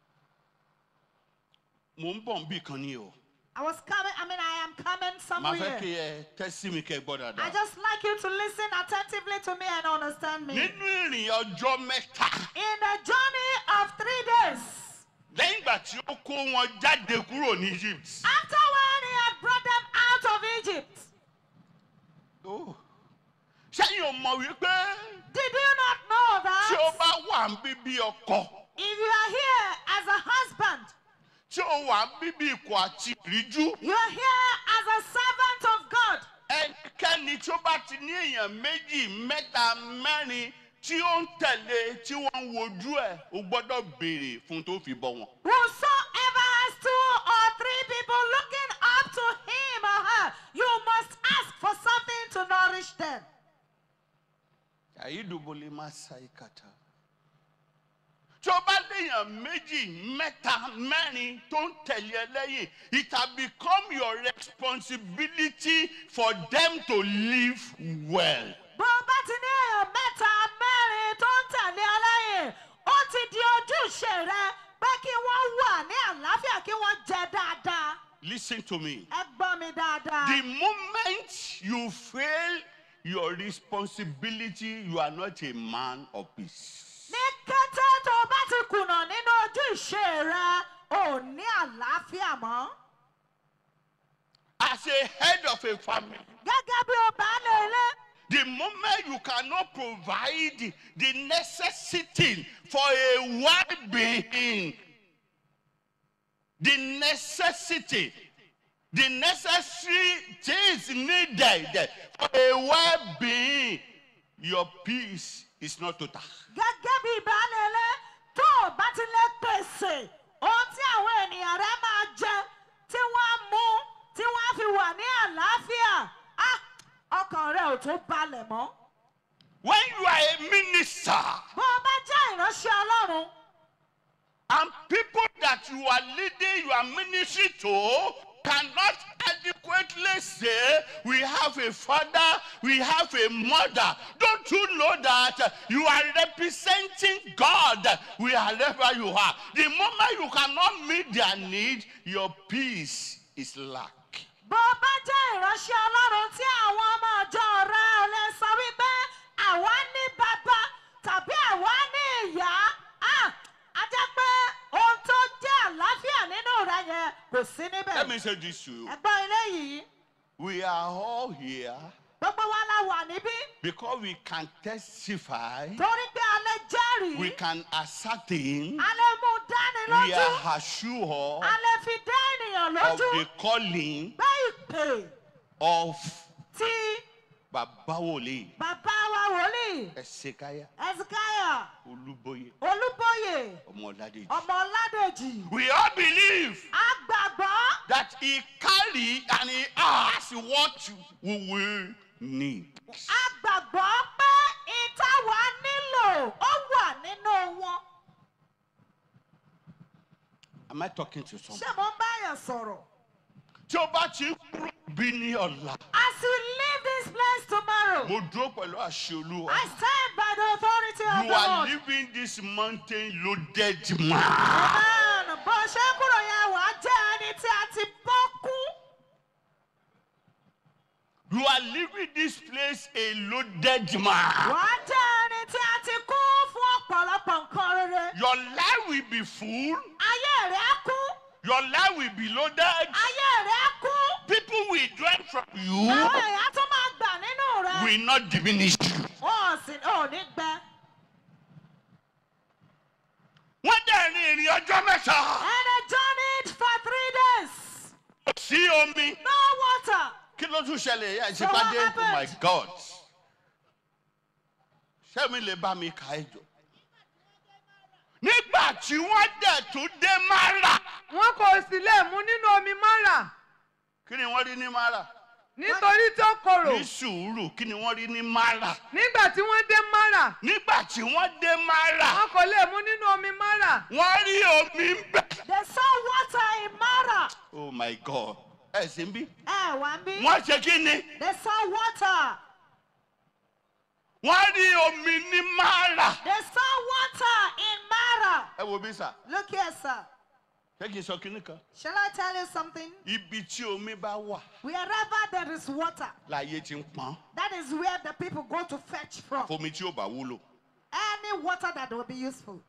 Mo ń bọ̀ nbí kan ni o. I was coming, I mean, I am coming Màá fẹ́ somewhere. kí ẹ tẹ́sí mi kẹ́ gbọ́ I dáadáa. just like you to listen attentively to me and understand me. Nínú ìrìn ọjọ́ mẹ́ta, In the journey of three days, lẹ́yìn ìgbà tí ó kó wọn jáde kúrò ní Egypt. after when he had brought them out of Egypt, Oh. Ṣẹ́yìn ò mọ̀ wípé did you not know tí ó that bá wà ń bíbí ọkọ, if you are here as a husband, tí ó wà ń bíbí ikọ̀ àti ìríjú, you are here as a servant of God, ẹnikẹ́ni tí ó bá ti ní èèyàn méjì, mẹ́ta, mẹ́rin tí ó ń tẹ̀lé tí wọ́n ń wojú ẹ̀, ó gbọ́dọ̀ béèrè fún tó fi bọ́ wọn. whosoever has two or three people looking up to him or her, you must ask for something to nourish them. Àyídùbọ̀lẹ̀ máa sa ìkàtà. Tí ó bá léèyàn méjì, mẹ́ta, mẹ́rin tó ń tẹ̀lé ẹ lẹ́yìn, it has become your responsibility for them to live well. Bó o bá ti ní èèyàn mẹ́ta mẹ́rin tó ń tẹ̀lé ọ lẹ́yìn, ó ti di ojúṣe rẹ pé kí wọ́n wà ní àlàáfíà kí wọ́n jẹ dáadáa. Listen to me. Ẹ gbọ́ mi dáadáa. The moment you fail your responsibility, you are not a man of peace. Ní kété tó o bá ti kùnà nínú ojúṣe rẹ, ò ní àlàáfíà mọ́. As a head of a family, Gẹ́gẹ́ bí o bá lè lé. the moment you cannot provide the necessity for a well-being, the necessity, the necessary things needed for a well-being, your peace is not total. Gẹ́gẹ́ bí ìbálẹ̀lẹ̀ tó o bá ti lè pèsè ohun tí àwọn ènìyàn rẹ máa jẹ, tí wọ́n á mú, tí wọ́n á fi wà ní àlàáfíà, á ọkàn rẹ ò tó balẹ̀ mọ́. When you are a minister Bó o bá jẹ́ ìránṣẹ́ Ọlọ́run, and people that you are leading your ministry to cannot adequately say, we have a father, we have a mother. Don't you know that you are representing God wherever you are? The moment you cannot meet their need, your peace is lack. bó o bá jẹ́ ìránṣẹ́ Ọlọ́run tí àwọn ọmọ ọjọ́ rẹ ò lè sọ wípé àwa ní bàbá tàbí àwa ní ìyá, á á jẹ́ pé ohun tó jẹ́ àlàáfíà nínú rẹ yẹn kò sí níbẹ̀. Let me say this to you. Ẹ̀gbọ́n ilé yìí, We are all here gbogbo wa la wà níbí because we can testify, torí pé a lè jẹ́rìí, we can ascertain, a lè mú dání we lójú, are assured a lè fi dá ènìyàn of lójú the calling pé ìpè of tí Baba Wòlíì bàbá wa wòlíì Ẹ̀sìkáyà Hezekiah Olúbóyè Olúbóyè Ọmọládèjì. ọmọ Ọládèjì. We all believe A gbàgbọ́ that he carry and he has what we will need. a gbàgbọ́ pé ìtawà nílò ó wà nínú wọn. Am I talking to someone? Ṣé mo ń báyàn sọ̀rọ̀? Tí o bá ti kúrò bí ní ọ̀la, As you leave this place tomorrow, mo dúró pẹ̀lú àṣẹ Olúwa. I stand by the authority of You the are Lord. leaving this mountain loaded man. Amen. Bó ṣe kúrò yẹn wà á jẹ́ ẹni tí a ti bọ́ kú. You are leaving this place a loaded man. Wà á jẹ́ ẹni tí a ti kú fún ọ̀pọ̀lọpọ̀ nǹkan rere. Your life will be full. Ayé rẹ̀ á kú. Your life will be loaded. Ayé rẹ̀ á kú. People will drink from Àwọn you, èèyàn tún máa gbà nínú rẹ̀. will not diminish you. Ó sì ò ní gbẹ. rin ìrìn ọjọ́ mẹ́ta. And they journeyed for three days. Kò sí omi. No water. Kí ló tún ṣẹlẹ̀ yẹn? So what Ìṣèpàdé, oh happened? my God. Ṣé mi lè bá mi ka ẹjọ́? Nígbà tí wọ́n dẹ̀ tún dé Mara. wọn kò sì lè mu nínú omi Mara Kí ni wọ́n rí ní Mara? nítorí tó korò. Ní sùúrù, kí ni wọ́n rí ní Mara? nígbà tí wọ́n dé Mara Nígbà tí wọ́n dé Mara, wọn kò lè mu nínú omi Mara. wọ́n rí omi ń bẹ̀. They saw water in Mara. Oh my God. Ẹ sì ń bí. Eh, Wambi. Wọ́n ṣe kí ni? They saw water. Wọ́n rí omi ní Mara. They saw water in Mara. Ẹ wo bí sà. Look here, sir. Ṣé kí n sọ kíní kan? Shall I tell you something? Ibi tí omi bá wà, Wherever there is water, láyé ti ń pọ́n. that is where the people go to fetch from. Fomi tí ò bá wúlò. Any water that will be useful.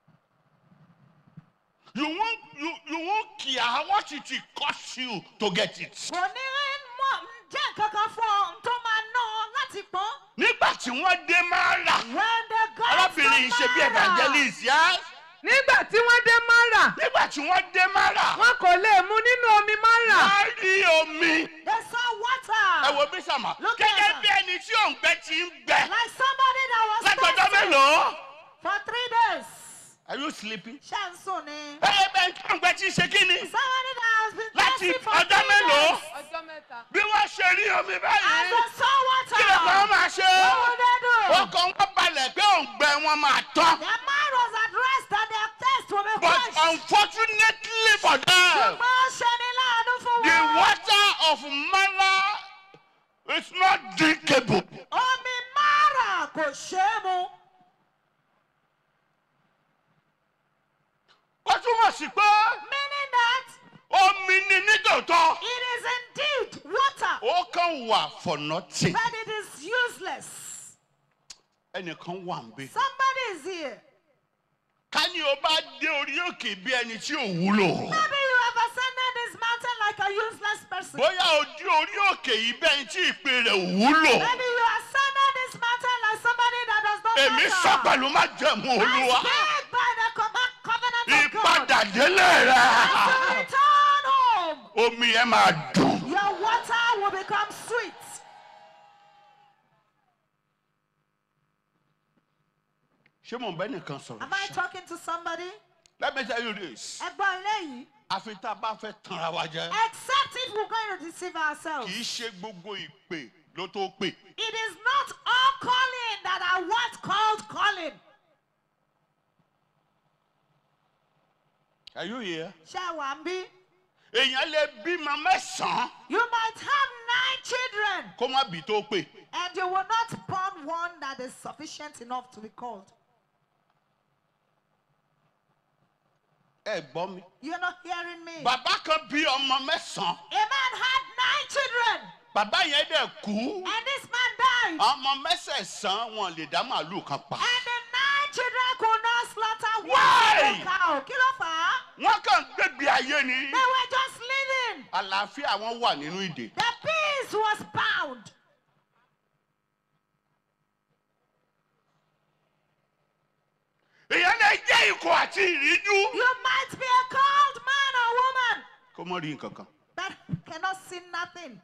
You won't, you, you won't care how much it will cost you to get it. Kò ní mọ̀ jẹ́ kankan fún ọ tó máa ná ọ láti pọ́n. Nígbà tí wọ́n dé Mara, When the gods arábìnrin yìí ṣe bí evangelist yá. nígbà tí wọ́n dé Mara Nígbà tí wọ́n dé Mara, wọn kò lè mu nínú omi Mara. wọ́n rí omi. They saw Ẹ water. wo bí sàmà. Look Gẹ́gẹ́ at bí ẹni tí òǹgbẹ ti ń gbẹ. Like somebody that was Látọjọ́ thirsty mélòó? for three days. Are you sleeping? Ṣé ni? Bẹ́ẹ̀ bẹ́ẹ̀ tí òǹgbẹ ti ṣe kí ni? Somebody that has been Láti thirsty for ọjọ́ three mélòó? days. ọjọ́ mẹ́ta. Bí wọ́n ṣe rí omi As báyìí, they saw water. kí ló kàn máa ṣe? What would they do? Ọkàn wọn balẹ̀ pé òǹgbẹ wọn máa tán. Their mind was at rest that their thirst will be But quenched. unfortunately for them, Ṣùgbọ́n ṣe ni láàánú fún the wọn. water of Mara is not drinkable. Omi Mara kò ṣe é mu. Ó túmọ̀ sí pé Meaning that omi ni nítòótọ́. it is indeed water, Ó kàn wà for nothing. but it is useless. Ẹnìkan wà ń bẹ. Somebody is here. Ká ní o bá dé orí òkè bí ẹni tí ò wúlò. Maybe you have ascended this mountain like a useless person. Bóyá o dé orí òkè yìí bẹ́ẹ̀ tí ìpè rẹ̀ wúlò. Maybe you ascended this mountain like somebody that does not Èmi sọ matter. pẹ̀lú májẹ̀mú I Olúwa. speak by the co- covenant of God. Ìpadà délé As rẹ̀. you return home, Omi ẹ̀ máa dùn. your water will become sweet. Ṣé mo bẹ́ nìkan sọ̀rọ̀? Am I talking to somebody? Let me tell you this. Ẹgbọ́n eléyìí. Àfi tá a bá fẹ́ tanra wa jẹ. Except if we're going to deceive ourselves. Kì í ṣe gbogbo ìpè ló tó pè. It is not all calling that are what called calling. Are you here? Ṣé wà ń bí? Èèyàn lè bímọ mẹ́sàn-án You might have nine children kó má bí tó pè. and you will not born one that is sufficient enough to be called. Ẹ gbọ́ mi. You're not hearing me. Bàbá kan bí ọmọ mẹ́sàn-án. A man had nine children Bàbá yẹn dẹ̀ kú. and this man died. Ọmọ mẹ́sẹ̀sán wọn lè dá màálù kan pa. And the nine children could not slaughter one Why? single cow. Kí ló fà á? Wọ́n kàn gbégbé ayé ni. They were just living. Àlàáfíà wọn wà nínú ìdè. The peace was bound. Èèyàn lè jẹ́ ikọ̀ àti ìríjú. You might be a called man or woman, Kó mọ̀ rí nǹkan kan. but cannot see nothing.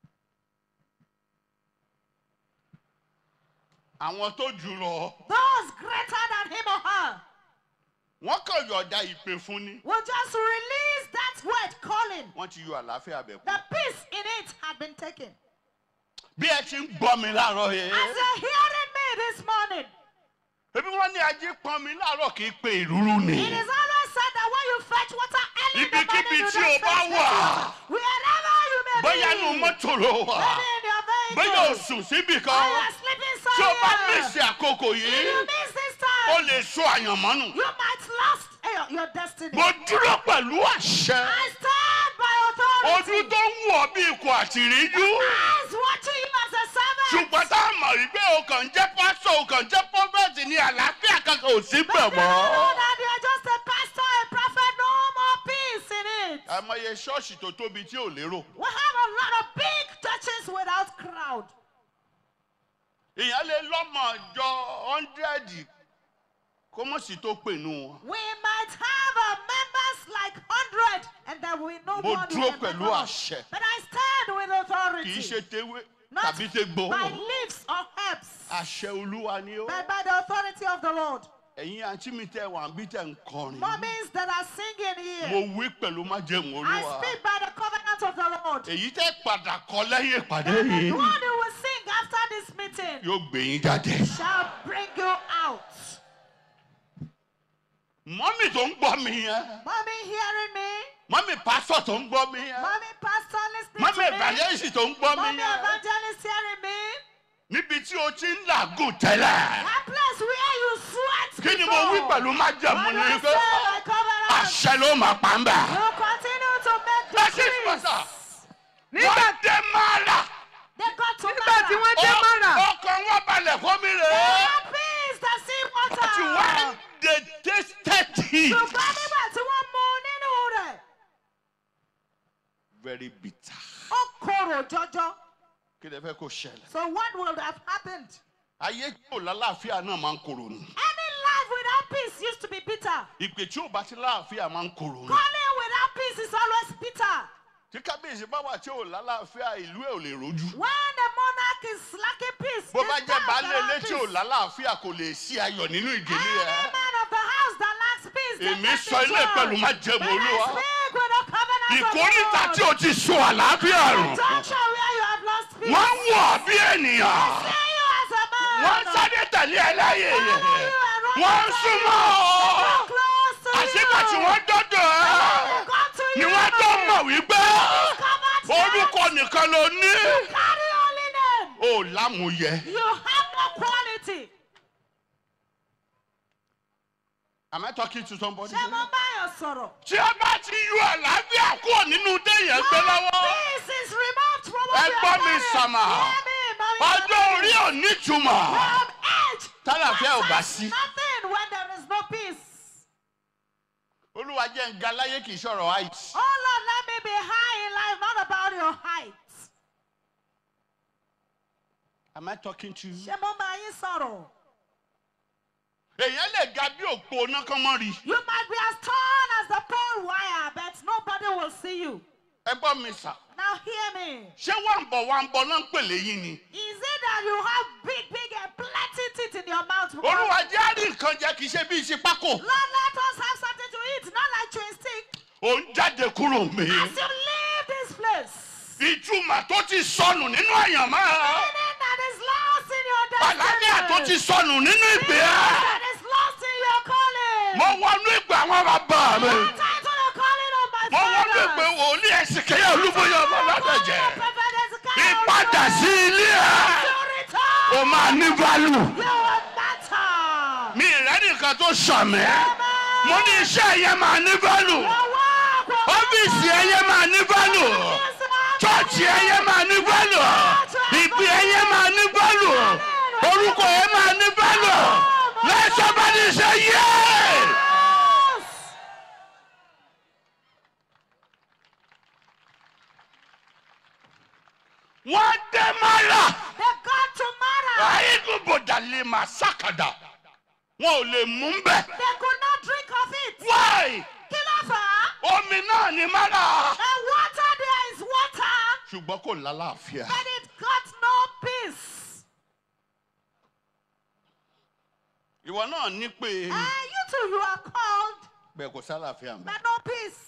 Àwọn tó jù lọ, Those greater than him or her wọ́n kàn yọ̀ọ̀da ìpè fún ni. will just release that word calling. Wọ́n ti yọ àlàáfíà bẹ̀ kú. The peace in it had been taken. Bí ẹ ti ń gbọ́ mi láàárọ̀ yẹn. As you're hearing me this morning, Ebi wọ́n ní ajé pọn mi láàárọ̀ kì í pe ìrúrú ni. it is always said that when you fetch water early in the morning, Ibikíbi you tí don't o bá fetch wà. it. Wherever you may Bóyá be, inú mọ́tò ló wà. maybe in your Bóyá o vehicle, sùn síbì or you kan. are sleeping Tí o bá somewhere. mísì àkókò If yìí, you miss this o time, lè sọ àyànmọ́nù. you might lost your, your destiny. Mo dúró pẹ̀lú àṣẹ. I stand by authority. Ojú tó ń wọ̀ bí ikọ̀ àtìríjú. Eyes watching you as a servant. Ṣùgbọ́n tá a mọ̀ rí pé o kàn jẹ́ pásọ̀, o kàn jẹ́ pọ́fẹ́tì ní àlàáfíà kankan ò sí bẹ̀ But you know mọ́. that you're just a pastor, a prophet, no more peace in it. Àìmọye ṣọ́ọ̀ṣì tó tóbi tí ò lérò. We have a lot of big churches without crowd. Èèyàn lè lọ́mọ ọjọ́ ọ́ndẹ́ẹ̀dì Kọ́mọ̀ sì tó pè nù wọn. We might have uh, members like hundred, and there will be no Mo one who dúró can pẹ̀lú perform. àṣẹ. But I stand with Kì í authority, ṣe tewé not tàbí tegbò. by leaves or herbs, Àṣẹ Olúwa ni ó. but by the authority of the Lord. Ẹ̀yin àǹtí mi tẹ́ wà bí tẹ́ ń kọrin. Mummies that are singing Mo here, wí pẹ̀lú májẹ̀mú I Olúwa. speak by the covenant of the Lord. Èyí tẹ́ padà kọ lẹ́yìn ìpàdé And the yìí one who will sing after this meeting yóò gbé yín jáde. shall bring you out. Mọ́mì tó ń gbọ́ mi yẹn. Mommy hearing me? Mọ́mì pásọ̀ tó ń gbọ́ mi yẹn. Mommy pastor listening Mọ́mì to me? evangelist tó ń gbọ́ mi Mommy yẹn. evangelist hearing me? Níbi tí o ti ń làágùn tẹ́lẹ̀. That place where you sweat Kí ni mo wí before. pẹ̀lú májẹ̀mú What do I ni say pé by covenant? àṣẹ ló máa pa ń bẹ̀. You continue to make That's it, decrees. Pastor. nígbà Wọ́n dé Mara. They got to nígbà tí wọ́n dé Ó- Mara Ọkàn wọn balẹ̀ fún mi rè é. peace the sea water. But when they tasted it, Ṣùgbọ́n nígbà tí wọ́n mu nínú rẹ̀, very bitter. ó korò jọjọ. Kí lè fẹ́ kó ṣẹlẹ̀? So what would have happened? Ayé tí ò lálàáfíà náà máa ń korò ni. Any life without peace used to be bitter. Ìpè tí ò bá ti láàfíà máa ń korò ni. Calling without peace is always bitter. Tí kábíyèsí bá wà tí ò lálàáfíà ìlú ẹ̀ ò lè rojú. When the monarch is lacking peace, Bó the bá jẹ́ staff baálé ilé without tí ò peace. lálàáfíà kò lè sí ayọ̀ nínú ìdílé Any ẹ̀. man of the house that lacks peace, there Èmi can sọ be ilé joy. pẹ̀lú májẹ̀mú But I Olúwa. speak with the covenant of the Ìkórìtà Lord. tí o ti sọ àlàáfíà rùn. Junction where you have lost peace. Wọ́n wọ̀ bí ènìyàn. See you as a man. Wọ́n sáré tẹ̀lé ẹlẹ́yẹ. Follow you and run Wọ́n after súnmọ́ you. ọ. So close to Àṣìkò tí you. wọ́n dọ́dọ̀ ẹ́. They got to Ni you. wọ́n tó mọ̀ wípé Covered orúkọ nìkan ló ní. You carry only name. O lámúyẹ. You have no quality. Am I talking to somebody? Ṣé mo bá yàn sọ̀rọ̀? Tí a bá ti yọ àlàáfíà kúrò nínú déyẹ̀ gbé lọ́wọ́. Peace is removed from what Ẹ you gbọ́ are mi carrying. sàmà. Hear me, mommy. Ọjọ́ orí ò nítumọ̀. From age. Tálàfíà ò bá matters sí. Nothing when there is no peace. Olúwa jẹ́ ń ga láyé kì í ṣọ̀rọ̀ height. Oh Lord, let me be high in life, not about your height. Am I talking to you? Ṣé mo bá yín sọ̀rọ̀? Èèyàn lè ga bí òpó náà kán mọ́ rí. You might be as tall as the pole wire, but nobody will see you. Ẹ gbọ́ mi sà. Now hear me. Ṣé wà ń bọ̀ wà ń bọ̀ náà ń pèlè yín ni? Is it that you have big, big and plenty teeth in your mouth? Lord, Olúwa jẹ́ àrí nǹkan jẹ kì í ṣe bí iṣẹ́ pákó. let us have something to eat, not like chewing stick. Ò ń jáde kúrò mi. As you leave this place, Ìtumọ̀ tó ti sọnù nínú àyànmọ́. meaning that is lost in your destiny. Àlàáfíà tó ti sọnù nínú ìgbé Meaning ẹ̀. that is lost in your calling. Mo wọnú ìgbé àwọn bàbá mi. Enter into the calling of my Mo wọnú ìgbé fathers. wòlíì Ẹ̀sìnkẹ́yẹ Olúbóyè ọmọ Ládọ̀jẹ̀. Prophet Ezekiel, Ìpadà sí ilé ẹ̀. you return. Ó máa ní value. You will matter. Mi ìrẹ́ nìkan tó sàmì. Mo ní iṣẹ́ yẹn máa ní value. Your work will Ọ́fíìsì ẹyẹ máa ní value. Chọ́ọ̀chì ẹyẹ máa ní value. Ìgbé ẹyẹ máa ní value. Orúkọ ẹ máa ní value. Let somebody say yeah. Wọ́n dé Mara. They got to matter. Ayélujára máa sákàdá. Wọn ò lè mú bẹ̀. They could not drink of it. Why? Kí ló fà á? Omi náà ni Mara. The water there is water, Ṣùgbọ́n kò lálàáfíà. but it got no peace. Ìwọ náà ní pé And you too, you are called, bẹ́ẹ̀ kò sálàáfíà mọ́. but no peace.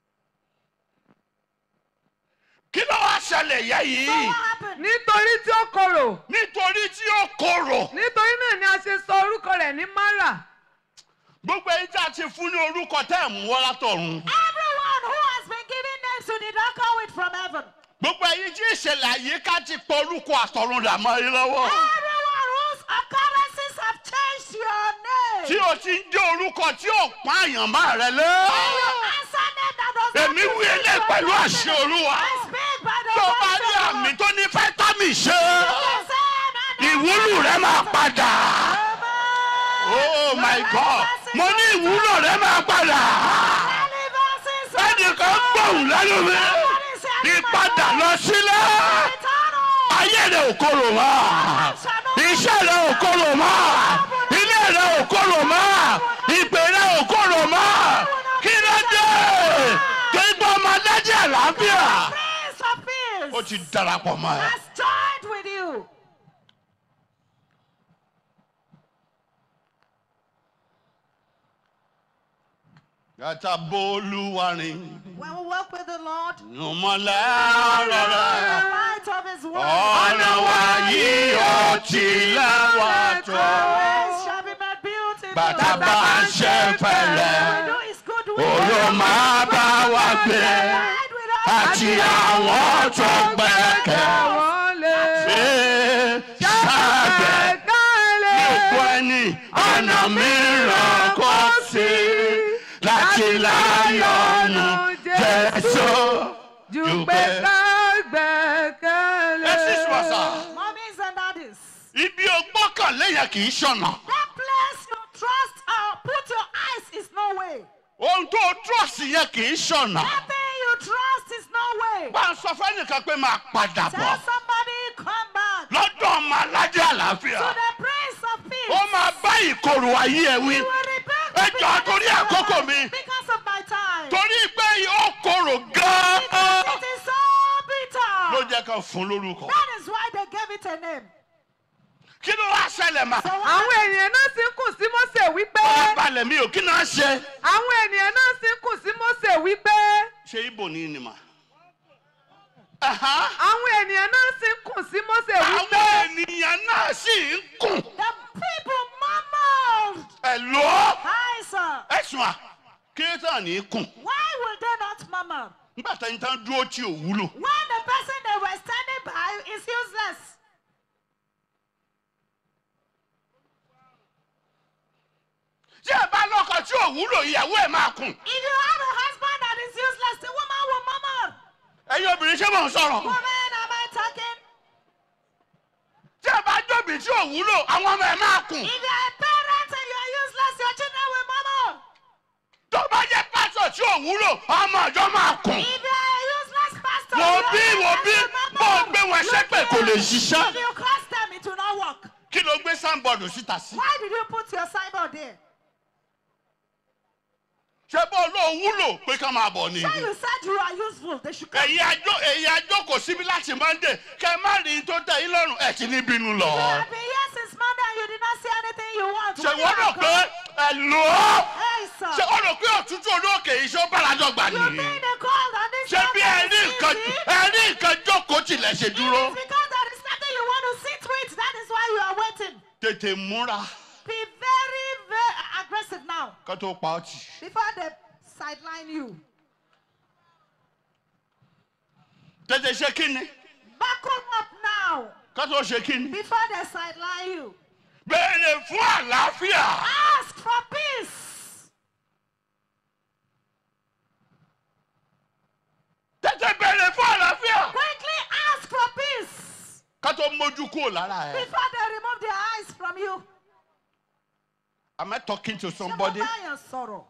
Kí ló wá ṣẹlẹ̀ yẹ So yìí? what happened? nítorí tí ó korò Nítorí tí ó korò. nítorí náà ni a ṣe sọ orúkọ rẹ̀ ní Mara Gbogbo èyí tí a ti fún ní orúkọ tẹ́ ẹ̀ mú wá látọ̀run. Everyone who has been given names who did not come it from heaven. Gbogbo èyí tí ìṣẹ̀lẹ̀ àyíká ti pọ̀ orúkọ àtọ̀run dà mọ́ yín lọ́wọ́. Everyone whose occurrences have changed your name. Tí o ti ń jẹ́ orúkọ tí ò pọ́n àyànmọ́ rẹ lé. You answer them that does not Èmi wí please ilé your pẹ̀lú destiny. àṣẹ Olúwa. I speak by the Tó o bá voice rí of the àmì Lord. tó ní fẹ́támì ṣe, The same and the ìwúlù rẹ máa padà. Amen. Oh my God! Mo ní ìwúlò rẹ máa padà. Deliverances of Ẹnìkan gbóhùn lẹ́nu mi. Somebody say, Ìpadà lọ sílẹ̀. Return home. Ayé rẹ̀ ò korò mọ́. Iṣẹ́ rẹ̀ ò korò mọ́. Ilé rẹ̀ ò korò mọ́. aládé àlàáfíà Prince of Peace ó ti darapọ̀ mọ́ ẹ. has joined with you. Yàtà bólúwarin. When we walk with the Lord, Nùmọ̀lẹ́ the rẹ̀. light of His word, Ọ̀nà wa yìí ó ti lẹ́wà tó. always shall be made beautiful. Bàtà bá ń ṣe fẹ̀lẹ̀. We do His good will. Òró máa bá wa gbé. Abide with us. Àti àwọn tó gbẹ́kẹ̀. Wọlé. Ṣé sábẹ̀ gbogbo ẹni ọ̀nà mìíràn kò sí láti láyọ̀nù Jésù Ju pé ká gbẹ́kẹ̀lé. Ẹ sì wàsà. Mommies and daddies, Ibi ògbọ́kànlé yẹn kì í ṣọ̀nà. that place you trust or put your eyes is no way. Ohun tó trọ́ọ̀sì yẹn kì í ṣọ̀nà. That thing you trust is no way. Bá a sọ fẹ́nìkan pé máa padà Tell bọ̀. somebody, come back Lọ́dọ̀ ọmọ aládé to àlàáfíà. the Prince of Peace. Ó máa bá ìkorò ayé ẹ wí. You will rebuke Ẹ the jọ̀ọ́ torí bitterness of àkókò your mi. life because of my time. Torí pé ó korò gan-an. Because it is so Ló bitter. jẹ́ ká fún lórúkọ. That is why they gave it a name. Kí ló wá ṣẹlẹ̀ mà? So what? Àwọn ènìyàn náà sì ń kùn sí Mósè wípé. Ọ̀rọ̀ balẹ̀ mi ò kí náà ṣe. Àwọn ènìyàn náà sì ń kùn sí Mósè wípé. Ṣé Ibo ní ni mà? Ẹ̀hán. Àwọn ènìyàn náà sì ń kùn sí Mósè Àwọn wípé. ènìyàn náà sì ń kùn. The people murmured. Ẹ lọ. Hi, sir. Ẹ̀sùn à. Kí ló tàn ní kùn? Why will they not murmur? Nígbà tí ẹni tán dúró tí ò wúlò. When the person they were standing by is useless. Tí ẹ bá lọ́kọ tí ò wúlò, ìyàwó ẹ̀ máa kùn. If you have a husband that is useless, the woman will murmur. Ẹ̀yin obìnrin ṣé mò ń sọ̀rọ̀? Woman, am I talking? Tí ẹ bá jóbi tí ò wúlò, àwọn ọmọ ẹ̀ máa kùn. If you are a parent and you are useless, your children will murmur. Tó bá jẹ́ pásọ̀ tí ò wúlò, ọmọ ọjọ́ máa kùn. If you are a useless pastor, Wò you bí are wò bí useless, will bó o murmur. gbé wọn ṣépè kò lè ṣiṣẹ́. If you curse them, it will not work. Kí ló gbé sáńbọ̀dù síta sí? Why did you put your signboard there? Ṣé bó ló wúlò pé ká máa bọ̀ ni? When you said you are useful, they should come. Ẹ̀yin àjọ ẹ̀yin àjọ kò síbi láti Monday kẹ́ ẹ má rí tó tẹ̀ yín lọ́rùn ẹ̀ tí ní bínú You lọ. have been here since Monday and you did not see anything you want. Ṣé When you wọ́n rò have pé come- ẹ lò ó? Hey, Ṣé sir. wọ́n rò pé òtútù olóòkè yìí ṣó bàlájọgbà You nìyí? think they called on this Ṣé bí ẹ mountain rí is nǹkan easy? ẹ rí nǹkan jókòó tilẹ̀ ṣe It dúró? is because there is nothing you want to sit with. That is why you are waiting. Tètè múra Be very, very aggressive now kó tó pa ọ́ tì. before they sideline you. Tètè ṣe kí ni? Back up now Kó tó ṣe kí ni? before they sideline you. Béèrè fún àlàáfíà. Ask for peace. Tètè béèrè fún àlàáfíà. Quickly ask for peace Ká tó mójú kúrò lára ẹ̀. before they remove their eyes from you. Am I talking to Ṣé mo somebody? bá yàn sọ̀rọ̀?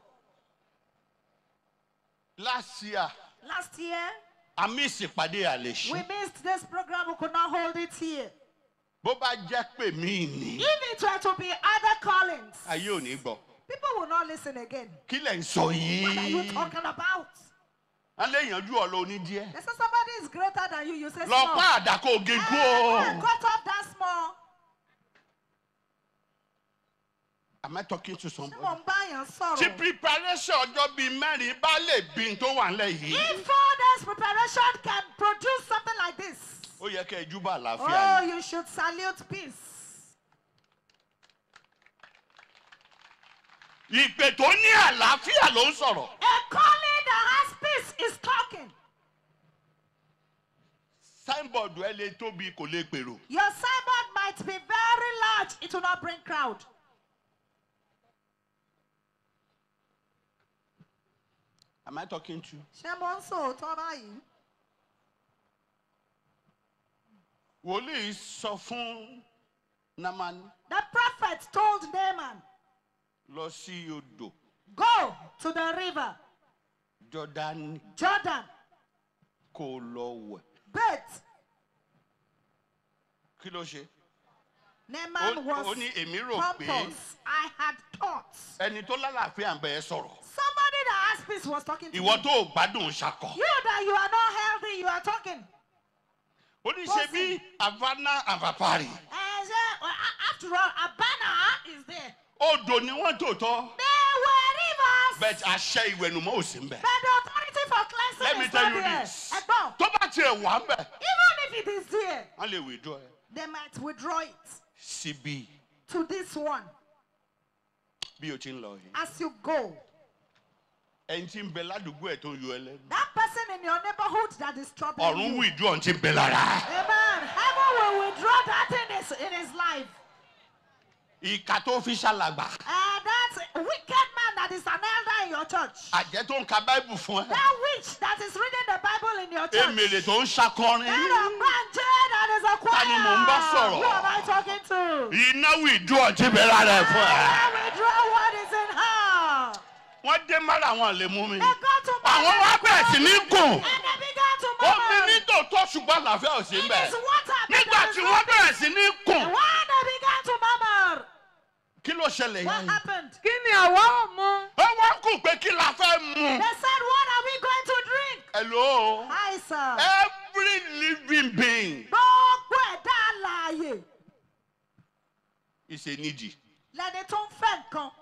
Last year, Last year, a miss ìpàdé àlèṣí. we missed this program. We could not hold it here. Bó bá jẹ́ pé mí ni, If it were to be other callings, ayé ò ní gbọ́. people will not listen again. Kí lẹ̀ ń sọ What are you yìí? talking about? A lè yanjú ọ̀lọ́ oní díẹ̀. They say somebody is greater than you. You say Lọ small. pa àdàkọ ògè kú Eh, o. cut off that small. Am I talking to Ṣé mo somebody? ń bá yàn Tí sọ̀rọ̀? preparation ọjọ́ bíi mẹ́rin bá lè bí n tó wà nílẹ̀ yìí, If four days preparation can produce something like this, ó yẹ kẹ́ ẹ júbà oh, àlàáfíà ni. you should salute peace. Ìpè tó ní àlàáfíà ló ń sọ̀rọ̀. A calling that has peace is talking. Signboard ẹ lè tóbi kò lè pèrò. Your signboard might be very large. It will not bring crowd. Am I talking to you? Ṣé mo ń sòótọ́ báyìí? Wòlíì sọ fún Námánì The prophet told Naaman, lọ sí odò go to the river Jọ́dánì Jordan, kó lọ wẹ̀. bathe. Kí ló ṣe? Naaman Ó was ó ní èmi rò pé pompous. I had thoughts. ẹni tó lálàáfíà ń bẹ ẹ sọ̀rọ̀. Somebody that has peace was talking to Ìwọ me. tó o gbádùn ṣakọ. You that you are not healthy, you are talking. Ó ní ṣe bí Havana and Vapari. And say, well, a- after all, Abana is there. Odò ni wọ́n tòótọ́. There were rivers, But àṣẹ ìwẹ̀nùmọ́ ò sí ń bẹ̀. but the authority for cleansing Let me is tell not you there. this. Ẹ̀gbọ́n, Tó bá tiẹ̀ wà ń bẹ̀, even if it is there, wọ́n lè withdraw ẹ. they might withdraw it Síbí to this one bí o ti ń lọ yìí. as you go. Ẹni tí ń bẹ ládùúgbò ẹ̀ tó ń yọ ẹ lẹ́nu. That person in your neighborhood that is troubling Ọ̀run you. withdraw ti ń bẹ lára. Amen. Heaven will withdraw that in his, in his life. Ìkà tó fi ṣàlàgbà. Uh, that wicked man that is an elder in your church. Àjẹ́ tó ń ka Báíbù fún ẹ. That witch that is reading the Bible in your church. Èmèrè tó ń ṣakọrin. That branch that is a choir. Ta ni mò ń bá sọ̀rọ̀? Who am I talking to? Iná withdraw ti bẹ lára ẹ fún ẹ. I withdraw what is in her. Wọ́n dé mọ́ra àwọn lè mú mi. They got to my Àwọn wá bẹ̀rẹ̀ sí ní gùn. and they began to Omi murmur. ní tòótọ́ ṣùgbọ́n àlàáfíà ò sí ń It bẹ̀. is water. but Nígbà there is tí no wọ́n bẹ̀rẹ̀ peace. sí ní And gùn. when they began to murmur, Kí ló ṣẹlẹ̀ what yẹn? happened? Kí ni àwa ò mu? Ẹ wọ́n kù pé kí la fẹ́ mu. They said, what are we going to drink? Hello. Hi, sir. Every living being Gbogbo ẹ̀dá alààyè is a needy. lẹni tó ń fẹ́ nǹkan.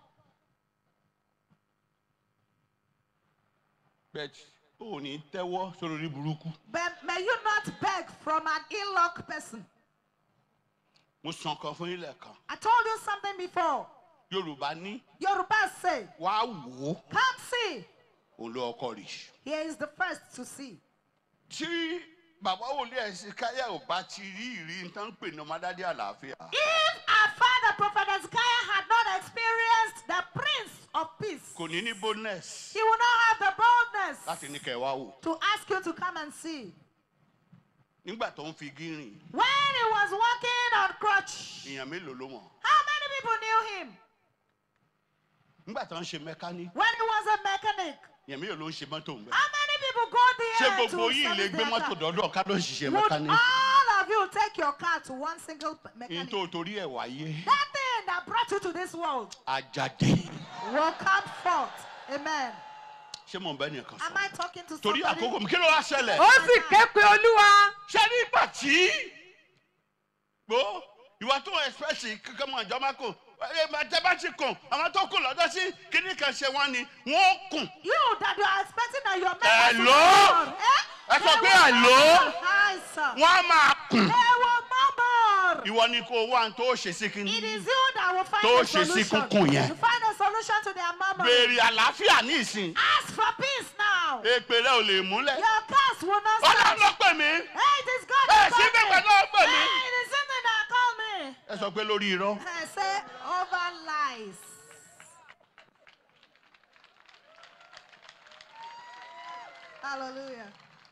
But ó ní tẹ́wọ́ sórí burúkú. But may you not beg from an ill-luck person. Mo sàn kan fún ilẹ̀ kan. I told you something before. Yorùbá ní Yoruba say, wàá wò ó. come see. Òun ló ọkọ rí. Here is the first to see. Tí bàbá wòlíì ẹ̀sìn káyà ò bá ti rí ìrí tán ń pè ní ọmọdádé àlàáfíà. If our father, Prophet Ezekiah, had not experienced the Prince of Peace, Kò ní ní bonus he would not have the boldness láti ní kẹ́ ẹ wá wò. to ask you to come and see. Nígbà tó ń fi gírìn, When he was walking on crutch, èèyàn mélòó ló mọ̀? how many people knew him? Nígbà tó ń ṣe mẹkáníìkì, When he was a mechanic, èèyàn mélòó ló ń ṣe mọ́tò ń bẹ̀? how many people go Ṣé there gbogbo to yìí lè service gbé their mọ́tò car? dọ́dọ̀ ká ló ń ṣiṣẹ́ Would mẹkáníìkì? all of you take your car to one single Ní mechanic? tó torí ẹ̀ wáyé, That thing that brought you to this world àjàdé. will come forth. Amen. Ṣé mo ń bẹ́ nìkan Am sọ? I talking to Torí somebody? àkókò mi, kí ló wá ṣẹlẹ̀? Ó sì ké pe Olúwa. Ṣé nígbà tí gbó ìwà tó ẹ̀sìpẹ́sì kankan mọ̀ ìjọba kò ẹ̀ bá ti kùn àwọn tó kùn lọ́dọ̀ sí kíní kan ṣe wọ́n ni wọ́n kùn. You that you are expecting that your members Hello? will come. Eh? Ẹ sọ They pé will hello? murmur. Hi, sir. Wọ́n á máa kùn. They will murmur. Ìwọ ni kò wá tó ṣe sí It kíní. is you that will find Tó a ṣe sí solution. kúnkún yẹn. You find a solution to their murmur. Béèrè àlàáfíà ní ìsìn. Ask for peace now. Èpè rẹ ò lè múlẹ̀. Your curse will not Ọlọ́run stand. ló pè mí. Hey, it is God Ẹ that sí called bẹ́ẹ̀ me. náà pè mí. Hey, it is something that called me. Ẹ sọ pé lórí irọ́. I say over lies. Hallelujah.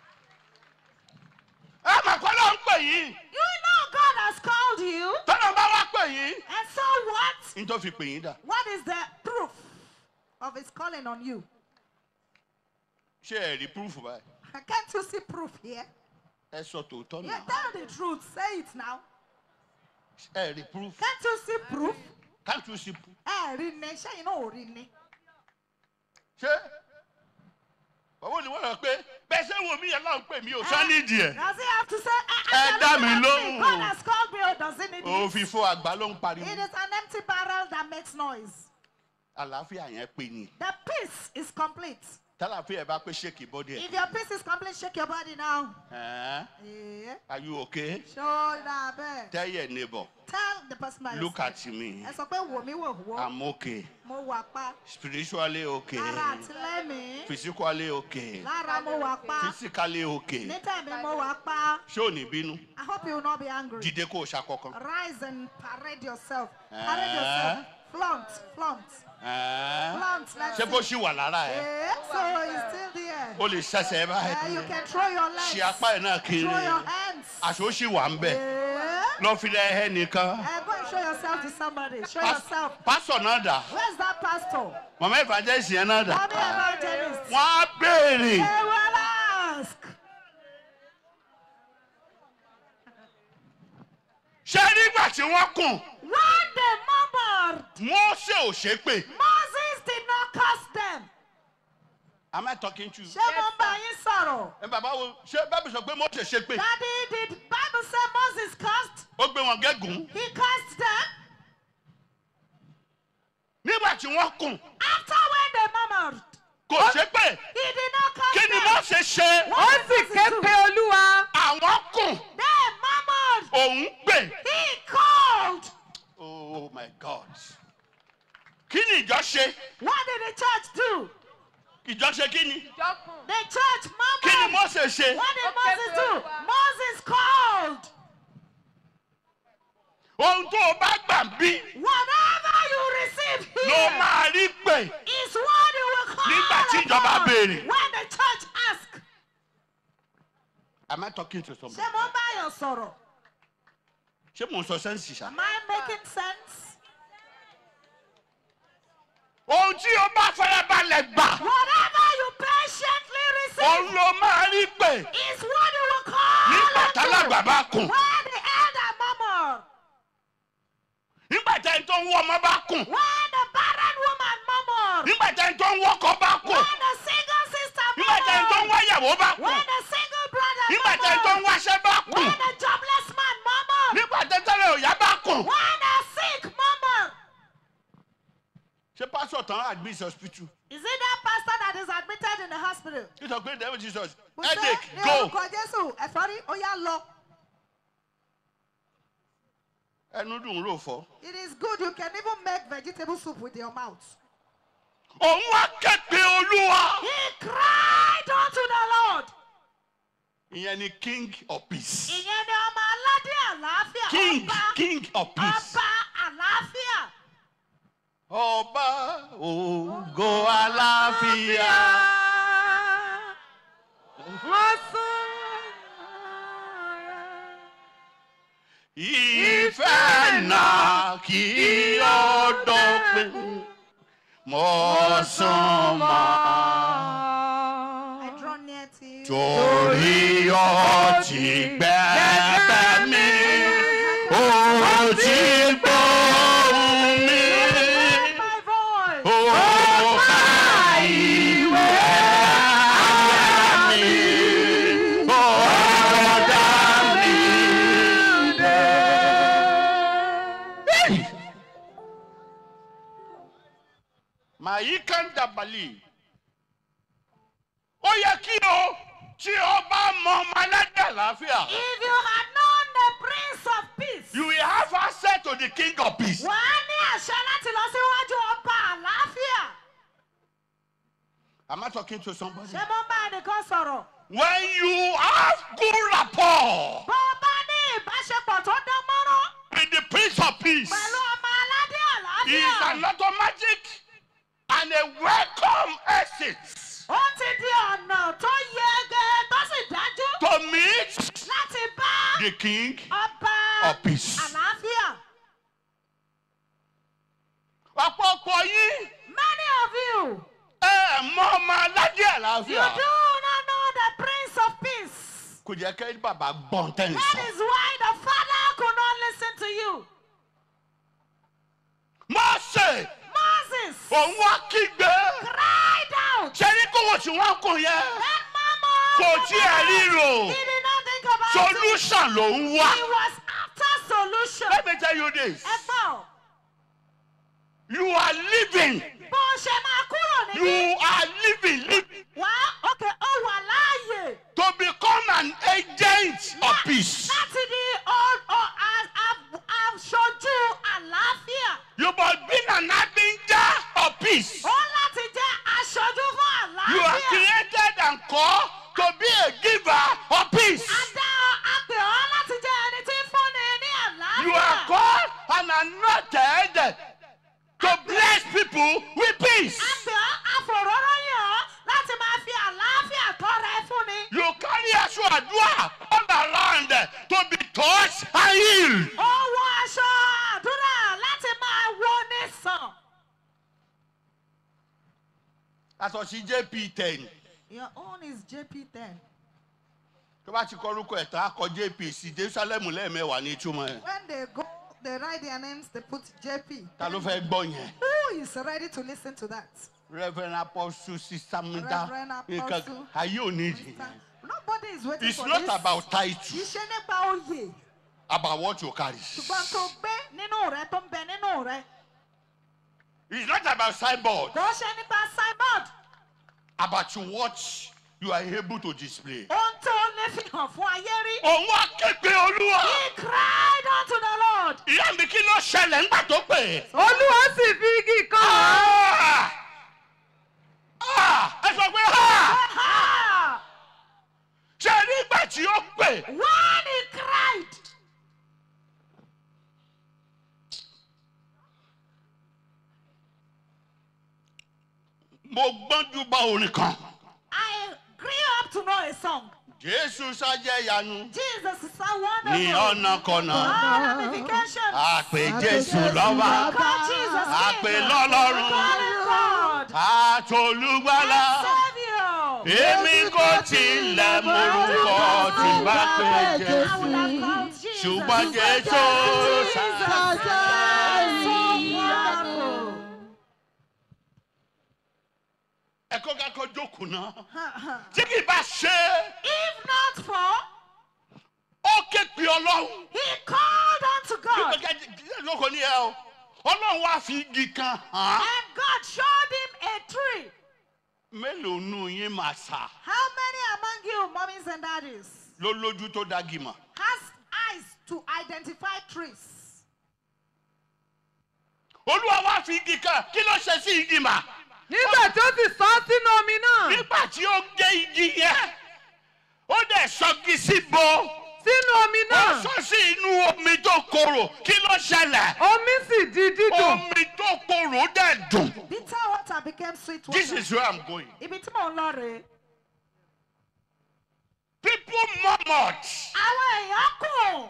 Ẹ mà kọ́ ló ń pè yín. You know God has called you. Tọ́lọ́ bá wá pè yín. And so what? Ní tó fi pè yín dà. What is the proof of his calling on you? Ṣé ẹ rí púrúfù báyìí? Can't you see proof here? Ẹ sọ tòótọ́ Yeah, náà. tell the truth. Say it now. Ẹ rí púrúfù. Can't you see proof? Can't you see proof? Eh, rí ni, ṣé iná ò rí ni? Ṣé báwo ni wọ́n rọ̀ pé bẹ́ẹ̀ ṣé wo mí yẹn náà ń pè mí ò sá nídìí ẹ̀? Does he have to say, ah, Ẹ ah, dá does mi he have to lóhùn. say, God has called me, or does he need it? Òfìfo àgbà ló ń pariwo. It is an empty barrel that makes noise. Àlàáfíà yẹn pé ni. The peace is complete. Tálàáfíà ẹ bá pé ṣéèkì bọ́dí ẹ̀. If your peace is complete, shake your body now. Ẹ̀ẹ́n. Yeah. Are you okay? Show that back. Tell your neighbor. Tell the person by Look your at side. me. Ẹ sọ pé wò mí wò wò. I'm okay. Mo wà pa. Spiritually okay. Lára àtìlẹ́mì. Physically okay. Lára mo wà pa. Physically okay. Ní tẹ̀mí mo wà pa. Ṣé ò ní bínú? I hope you will not be angry. Dìde kó o ṣàkọkàn. Rise and parade yourself. Eh? Parade yourself. Flaunt, flaunt. Ẹ̀ẹ́n. Flaunt, let's Ṣé bó see. ṣì wà lára ẹ̀? Eh, so he's still there. O lè ṣẹ̀ṣẹ̀ Eh, báyìí. you can throw your legs. Ṣe apá ẹ̀ náà kiri. Throw your hands. Aṣọ ṣì wà ń bẹ̀. Eh? Lọ fi lẹ́ ẹ nìkan. Eh, go and show yourself to somebody. Show Pas- yourself. Pásọ̀ náà dà. Where's that pastor? Màmá evangelist yẹn náà dà. Mommy evangelist. Wọ́n á béèrè. They will ask. Ṣé nígbà tí wọ́n kùn? When they murmured, Mósè ò ṣépè. Moses did not curse them. Am I talking to you? Ṣé mo ń bá yín sọ̀rọ̀? Ẹ bàbá wo ṣé Bible sọ pé Mósè ṣe pé Daddy, did Bible say Moses cursed? ó gbé wọn gégùn He cursed them. nígbà tí wọ́n kùn After when they murmured, kò ṣe pé he did not curse kí ni them. Mósè ṣe Ó sì ké pe Olúwa. àwọn kùn They murmured. òun gbè. He called. Oh my God. Kí ni ìjọ ṣe? What did the church do? Ìjọ ṣe kí ni? The church Kí ni murmured. Mósè ṣe? What did Okay, Moses do? Olúwa. Moses called. Ohun tó o bá gbà ń bí Whatever you receive ló here máa rí pè. is what you will call Nígbà tí ìjọba upon béèrè. when the church asks. Am I talking to somebody? Ṣé mo ń bá yàn sọ̀rọ̀? Ṣé mo ń sọ sẹ́ǹsì ṣá? Am I making sense? Ohun tí o bá farabalẹ̀ gbà, Whatever you patiently òun receive ló máa rí pè. is what you will call Nígbà unto tálágbà bá kùn, when the elder murmured. nígbà tí ẹni tó ń wọ́ ọmọ bá kùn, When the barren woman murmured. nígbà tí ẹni tó ń wọ́kọ̀ bá kùn, When the single sister nígbà tí ẹni tó ń murmured. wáyàwó bá kùn, When the single brother nígbà tí ẹni tó ń murmured. wáṣẹ́ bá kùn, When the jobless man murmured. nígbà tí ẹni tó ń òyà bá kùn. When the sick murmured. Ṣé pásítọ̀ tán admit hospital? Is it that pastor that is admitted in the hospital? Kí sọ pé devil Jesus Mo ṣe headache ní go. orúkọ Jésù ẹ̀fọ́rí ó yá lọ. Ẹnu dùn rò fọ́. It is good you can even make vegetable soup with your mouth. Òun wá képe Olúwa. He cried unto the Lord. Ìyẹn ni king of peace. Ìyẹn ni ọmọ aládé àlàáfíà. King Ọba king of peace. ọba àlàáfíà. Ọba ògo àlàáfíà. Wọ́n sún. Ìfẹ́ náà kì í dópin. Mo sún mọ́. I draw near to you. Torí ó ti gbẹ̀bẹ̀ mi, ó ti gbóhùn mi, My voice. ó ka ìwé ayé mi, ó dá mi dé. Màyí kan dàbàlì. Ó yẹ kí o tí o bá mọ ọmọ aládé àlàáfíà. If you had known the Prince of Peace, You will have access to the King of Peace. wà á ní àṣẹ láti lọ síwájú ọba àlàáfíà. Am I talking to somebody? Ṣé mo ń bá ẹnìkan sọ̀rọ̀? When you have good rapport Bó o bá ní ìbáṣepọ̀ tó dán mọ́rán with the Prince of Peace, pẹ̀lú ọba aládé it is àlàáfíà, an automatic and a welcome exit ó ti di ọ̀nà tó yege tó sì dájú to meet láti bá the King ọba of Peace. àlàáfíà. Ọ̀pọ̀pọ̀ yín Many of you, ẹ mọ ọmọ aládé you àlàáfíà. do not know the Prince of Peace. Kò jẹ́ kí bàbá gbọ́n tẹ́ ń That sọ. is why the Father could not listen to you. Mósè Moses òun wá kígbe. cried out. Ṣé ní kówó tí wọ́n kùn yẹn? That mama Kò tí ẹ ríro. he did not think about it. Solution ló ń wá. He was after solution. Let me tell you this. Ẹ gbọ́, You are living. bó o ṣe máa kúrò níbí. You are living, living Wá òkè ó wà láàyè. to become an agent of peace. Láti di ọ- ọ- a- a- aṣojú àlàáfíà. You must be an harbinger of peace. Ó láti jẹ́ aṣojú fún You are àlàáfíà. created and called to be a giver of peace. A dá ọ, a pè ọ́ láti jẹ́ ẹni tí ń fúnni ní àlàáfíà. You are called and anointed to bless people with peace. A pè ọ́, afòróróyìn ọ́ láti máa fi àlàáfíà tọrẹ fúnni. You carry aṣọ àdúrà all around to be touched and healed. Ó wọ aṣọ àdúrà láti máa wo ní sàn. Aṣọ sí J P ten. Your own is J P ten. Tó bá ti kọ orúkọ ẹ̀ tá a kọ J P sí Jerusalem lẹ́ẹ̀mẹ́wàá ní ìtumọ̀ ẹ̀. When they go, they write their names, they put J P. Ta ló fẹ́ gbọ́ yẹn? Who is ready to listen to that? Reverend Apostle Sister Minda. Reverend Apostle. Are you needing? Nobody is waiting It's for not this. about title. Iṣẹ́ nípa oyè. About what you carry. Ṣùgbọ́n tó gbé nínú rẹ̀ tó ń bẹ nínú rẹ̀. It's not about signboard. Kò ṣe nípa signboard. About what you are able to display. Ohun tó lè fi hàn fún ayé rí. Òun wá képe Olúwa. He cried unto the Lord. Ìyá mi kí ló ṣẹlẹ̀ nígbà tó pè. Olúwa sì fi igi kan hàn. Ah! Ẹ sọ pé ha! Ah! Ṣé nígbà tí ó pè? When he cried. Mo gbọ́njú bá orin kan. I grew up to know a song. Jésù sájẹ́ ìyanu. Jesus is so wonderful. Ní ọ̀nà kọ̀nà. All ramifications. Àpè Jésù lọ́ba. Call Jesus Àpè King. lọ́lọ́run. Call him God. Àtolúgbàlà. Savior. Èmi kò tilẹ̀ morúkọ tí bá pè I Jésù. would have called Jesus. Ṣùgbọ́n Jésù Jesus. sájẹ́. So wonderful. Ẹ kó ká kó jókòó náà. Tí kì í bá ṣe, If not for, ó ké pe Ọlọ́run. he called unto God. Lóko ní ẹ o. Ọlọ́run wá fi igi kan hàn. And God showed him a tree. Mélòó nù yín máa sà? How many among you, mommies and daddies, Ló lójú tó dági mọ̀. has eyes to identify trees? Olúwa wá fi igi kan. Kí ló ṣe sí igi mà? Nígbà tí ó sì sọ ọ́ sínú omi náà. Nígbà tí ó gé igi yẹn, ó dẹ̀ sọ́gi síbo. Sínú omi Ó náà. sọ sí inú omi tó korò. Kí ló ṣẹlẹ̀? Omi sì di dídùn. Omi tó korò dẹ̀ dùn. Bitter water became sweet water. This is where I'm going. Ibi tí mò ń lọ rèé. People murmured. Àwọn èèyàn kù.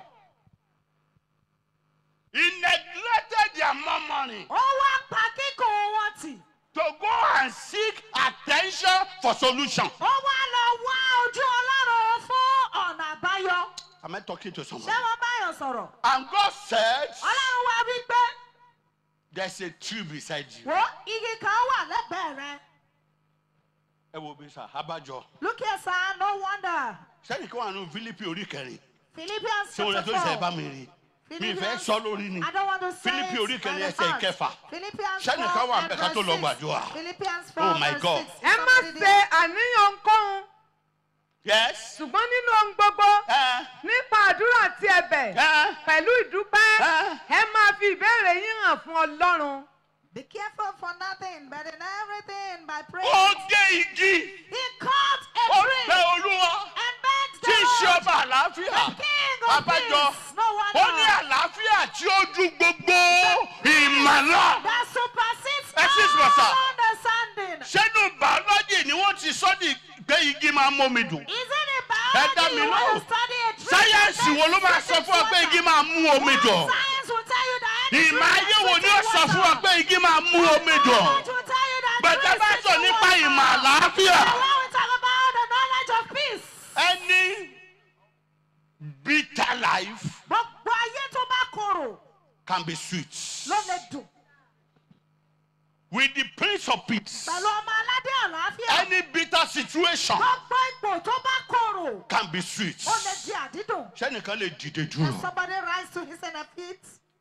He neglected their murmuring Ó wá pa kíkùn wọn tì. to go and seek attention for solution. Ó wá lọ wá ojú Ọlọ́run fún ọ̀nà àbáyọ. Am I talking to Ṣé somebody? wọ́n báyọ̀ sọ̀rọ̀? And God said, Ọlọ́run wá wí pé, there's a tree beside you. wo igi kan wà lẹ́gbẹ̀ẹ́ rẹ. Ẹ wo bí sà, abájọ. Look here, sir, no wonder. Sẹ́ni kí wọ́n àánú Fílípì orí kẹrin. Philippians Ṣé wọ́n lè chapter tó ṣe bá four. mi rí? Mi fẹ́ sọ lórí ni. I don't want to say Fílípì it orí by kẹrin the ẹsẹ̀ heart. ìkẹfà. Philippians Sẹ́ni four ká wà and bẹ́ẹ̀ ká tó verse lọ six. gbàdúrà. Philippians four Oh my verse God. six. Ẹ má Somebody ṣe there. àníyàn ohunkóhun. Yes. Ṣùgbọ́n nínú ohun gbogbo. Ẹ Nípa àdúrà àti ẹ̀bẹ̀. ẹ Pẹ̀lú ìdúpẹ́. ẹ. Ẹ máa fi ìbéèrè yín hàn fún Ọlọ́run. Be careful for nothing, but in everything by prayer. Ó gé igi. He caught Ó a tree bẹ Olúwa. and begged Tí í ṣe the Lord, ọba àlàáfíà. the King of Abájọ. peace. No Ó ní wonder àlàáfíà tí ó ju gbogbo ìmọ̀lá. that supersedes Excuse me, sir. all understanding. Ṣẹ́nu bàọ́lọ́jì ni wọ́n ti sọ́ di pé igi máa ń mómi dùn. Isn't it Ẹ dá biology mi you want lóhùn. to study a tree? Sáyẹ́ǹsì wo ló máa sọ fún ọ pé igi máa mú omi dùn? Science will tell you that any Ìmọ̀ tree ayé is wo ni ó sweet sọ fún ọ water. pé igi máa mú omi dùn? Knowledge will tell you that Gbẹ̀dẹ́ tree bá is sọ sweet nípa water. ìmọ̀ àlàáfíà. And when we talk about the knowledge of peace, Any bitter life gbogbo ayé tó bá korò can be sweet. ló lè dùn. With the Prince of Peace, Pẹ̀lú ọmọ aládé àlàáfíà, any bitter situation gbogbo ipò tó bá korò can be sweet. ó lè di àdídùn. Ṣẹ́nìkan lè dìde Can dúró. somebody rise to his own feet?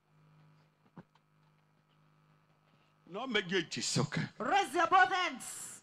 Náà méjèèjì sókè. Raise your both hands.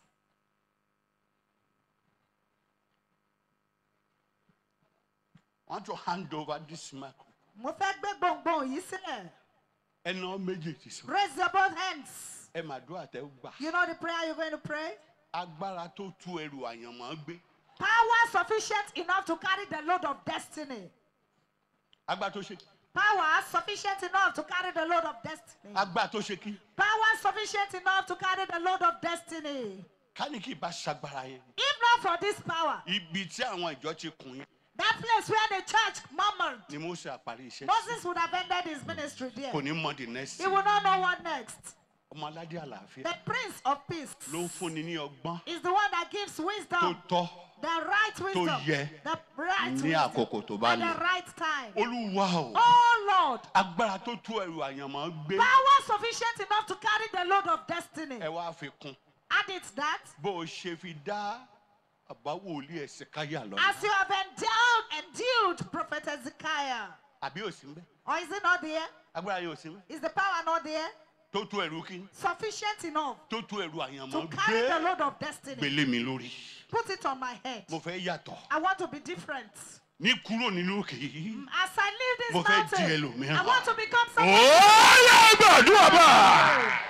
I want to hand over this microphone. Mo fẹ́ gbé gbòǹgbòǹ yìí sílẹ̀. Ẹ náà méjèèjì sókè. Raise your both hands. Ẹ máa dúró àtẹ gbà. You know the prayer you're going to pray? Agbára tó tú ẹrù àyànmọ́ gbé. Power sufficient enough to carry the load of destiny. Agbára tó ṣe kí. Power sufficient enough to carry the load of destiny. Agbára tó ṣe kí. Power sufficient enough to carry the load of destiny. Ká ní kí bá ṣagbára yẹn. If not for this power, Ibi tí àwọn ìjọ ti kùn yín that place where the church murmured, ni Mósè àparí iṣẹ́. Moses would have ended his ministry there. Kò ní mọ the next. He will not know what next. Ọmọ aládé àlàáfíà The Prince of Peace ló ń fúnni ní ọgbọ́n is the one that gives tó wisdom, tọ́. the right wisdom, yẹ the right ní wisdom, àkókò tó bá at the lò. right time. Olúwa o, Oh Lord, agbára tó tú ẹrù àyànmọ́ gbé. power sufficient enough to carry the load of destiny. Ẹ wá fi kún. add it that bó o ṣe fi dá àbáwòlí Ẹ̀sìkáyà lọ́lá. as you have endowed, endued Prophet Ezekiah. Àbí ò sí ńbẹ̀? Or is it not there? Agbára yóò sí ńbẹ̀? Is the power not there? Tó tú ẹrù kí? Sufficient enough Tó tú ẹrù àyànmọ́ to carry the gbé load of destiny. gbélé mi lórí. Put it on my head. Mo fẹ́ yàtọ̀. I want to be different. Ní kúrò nínú òkè yìí. As I leave Mo this fẹ́ di mountain, ẹlòmíràn. I want to become someone. Ó yá gbàdúrà bá.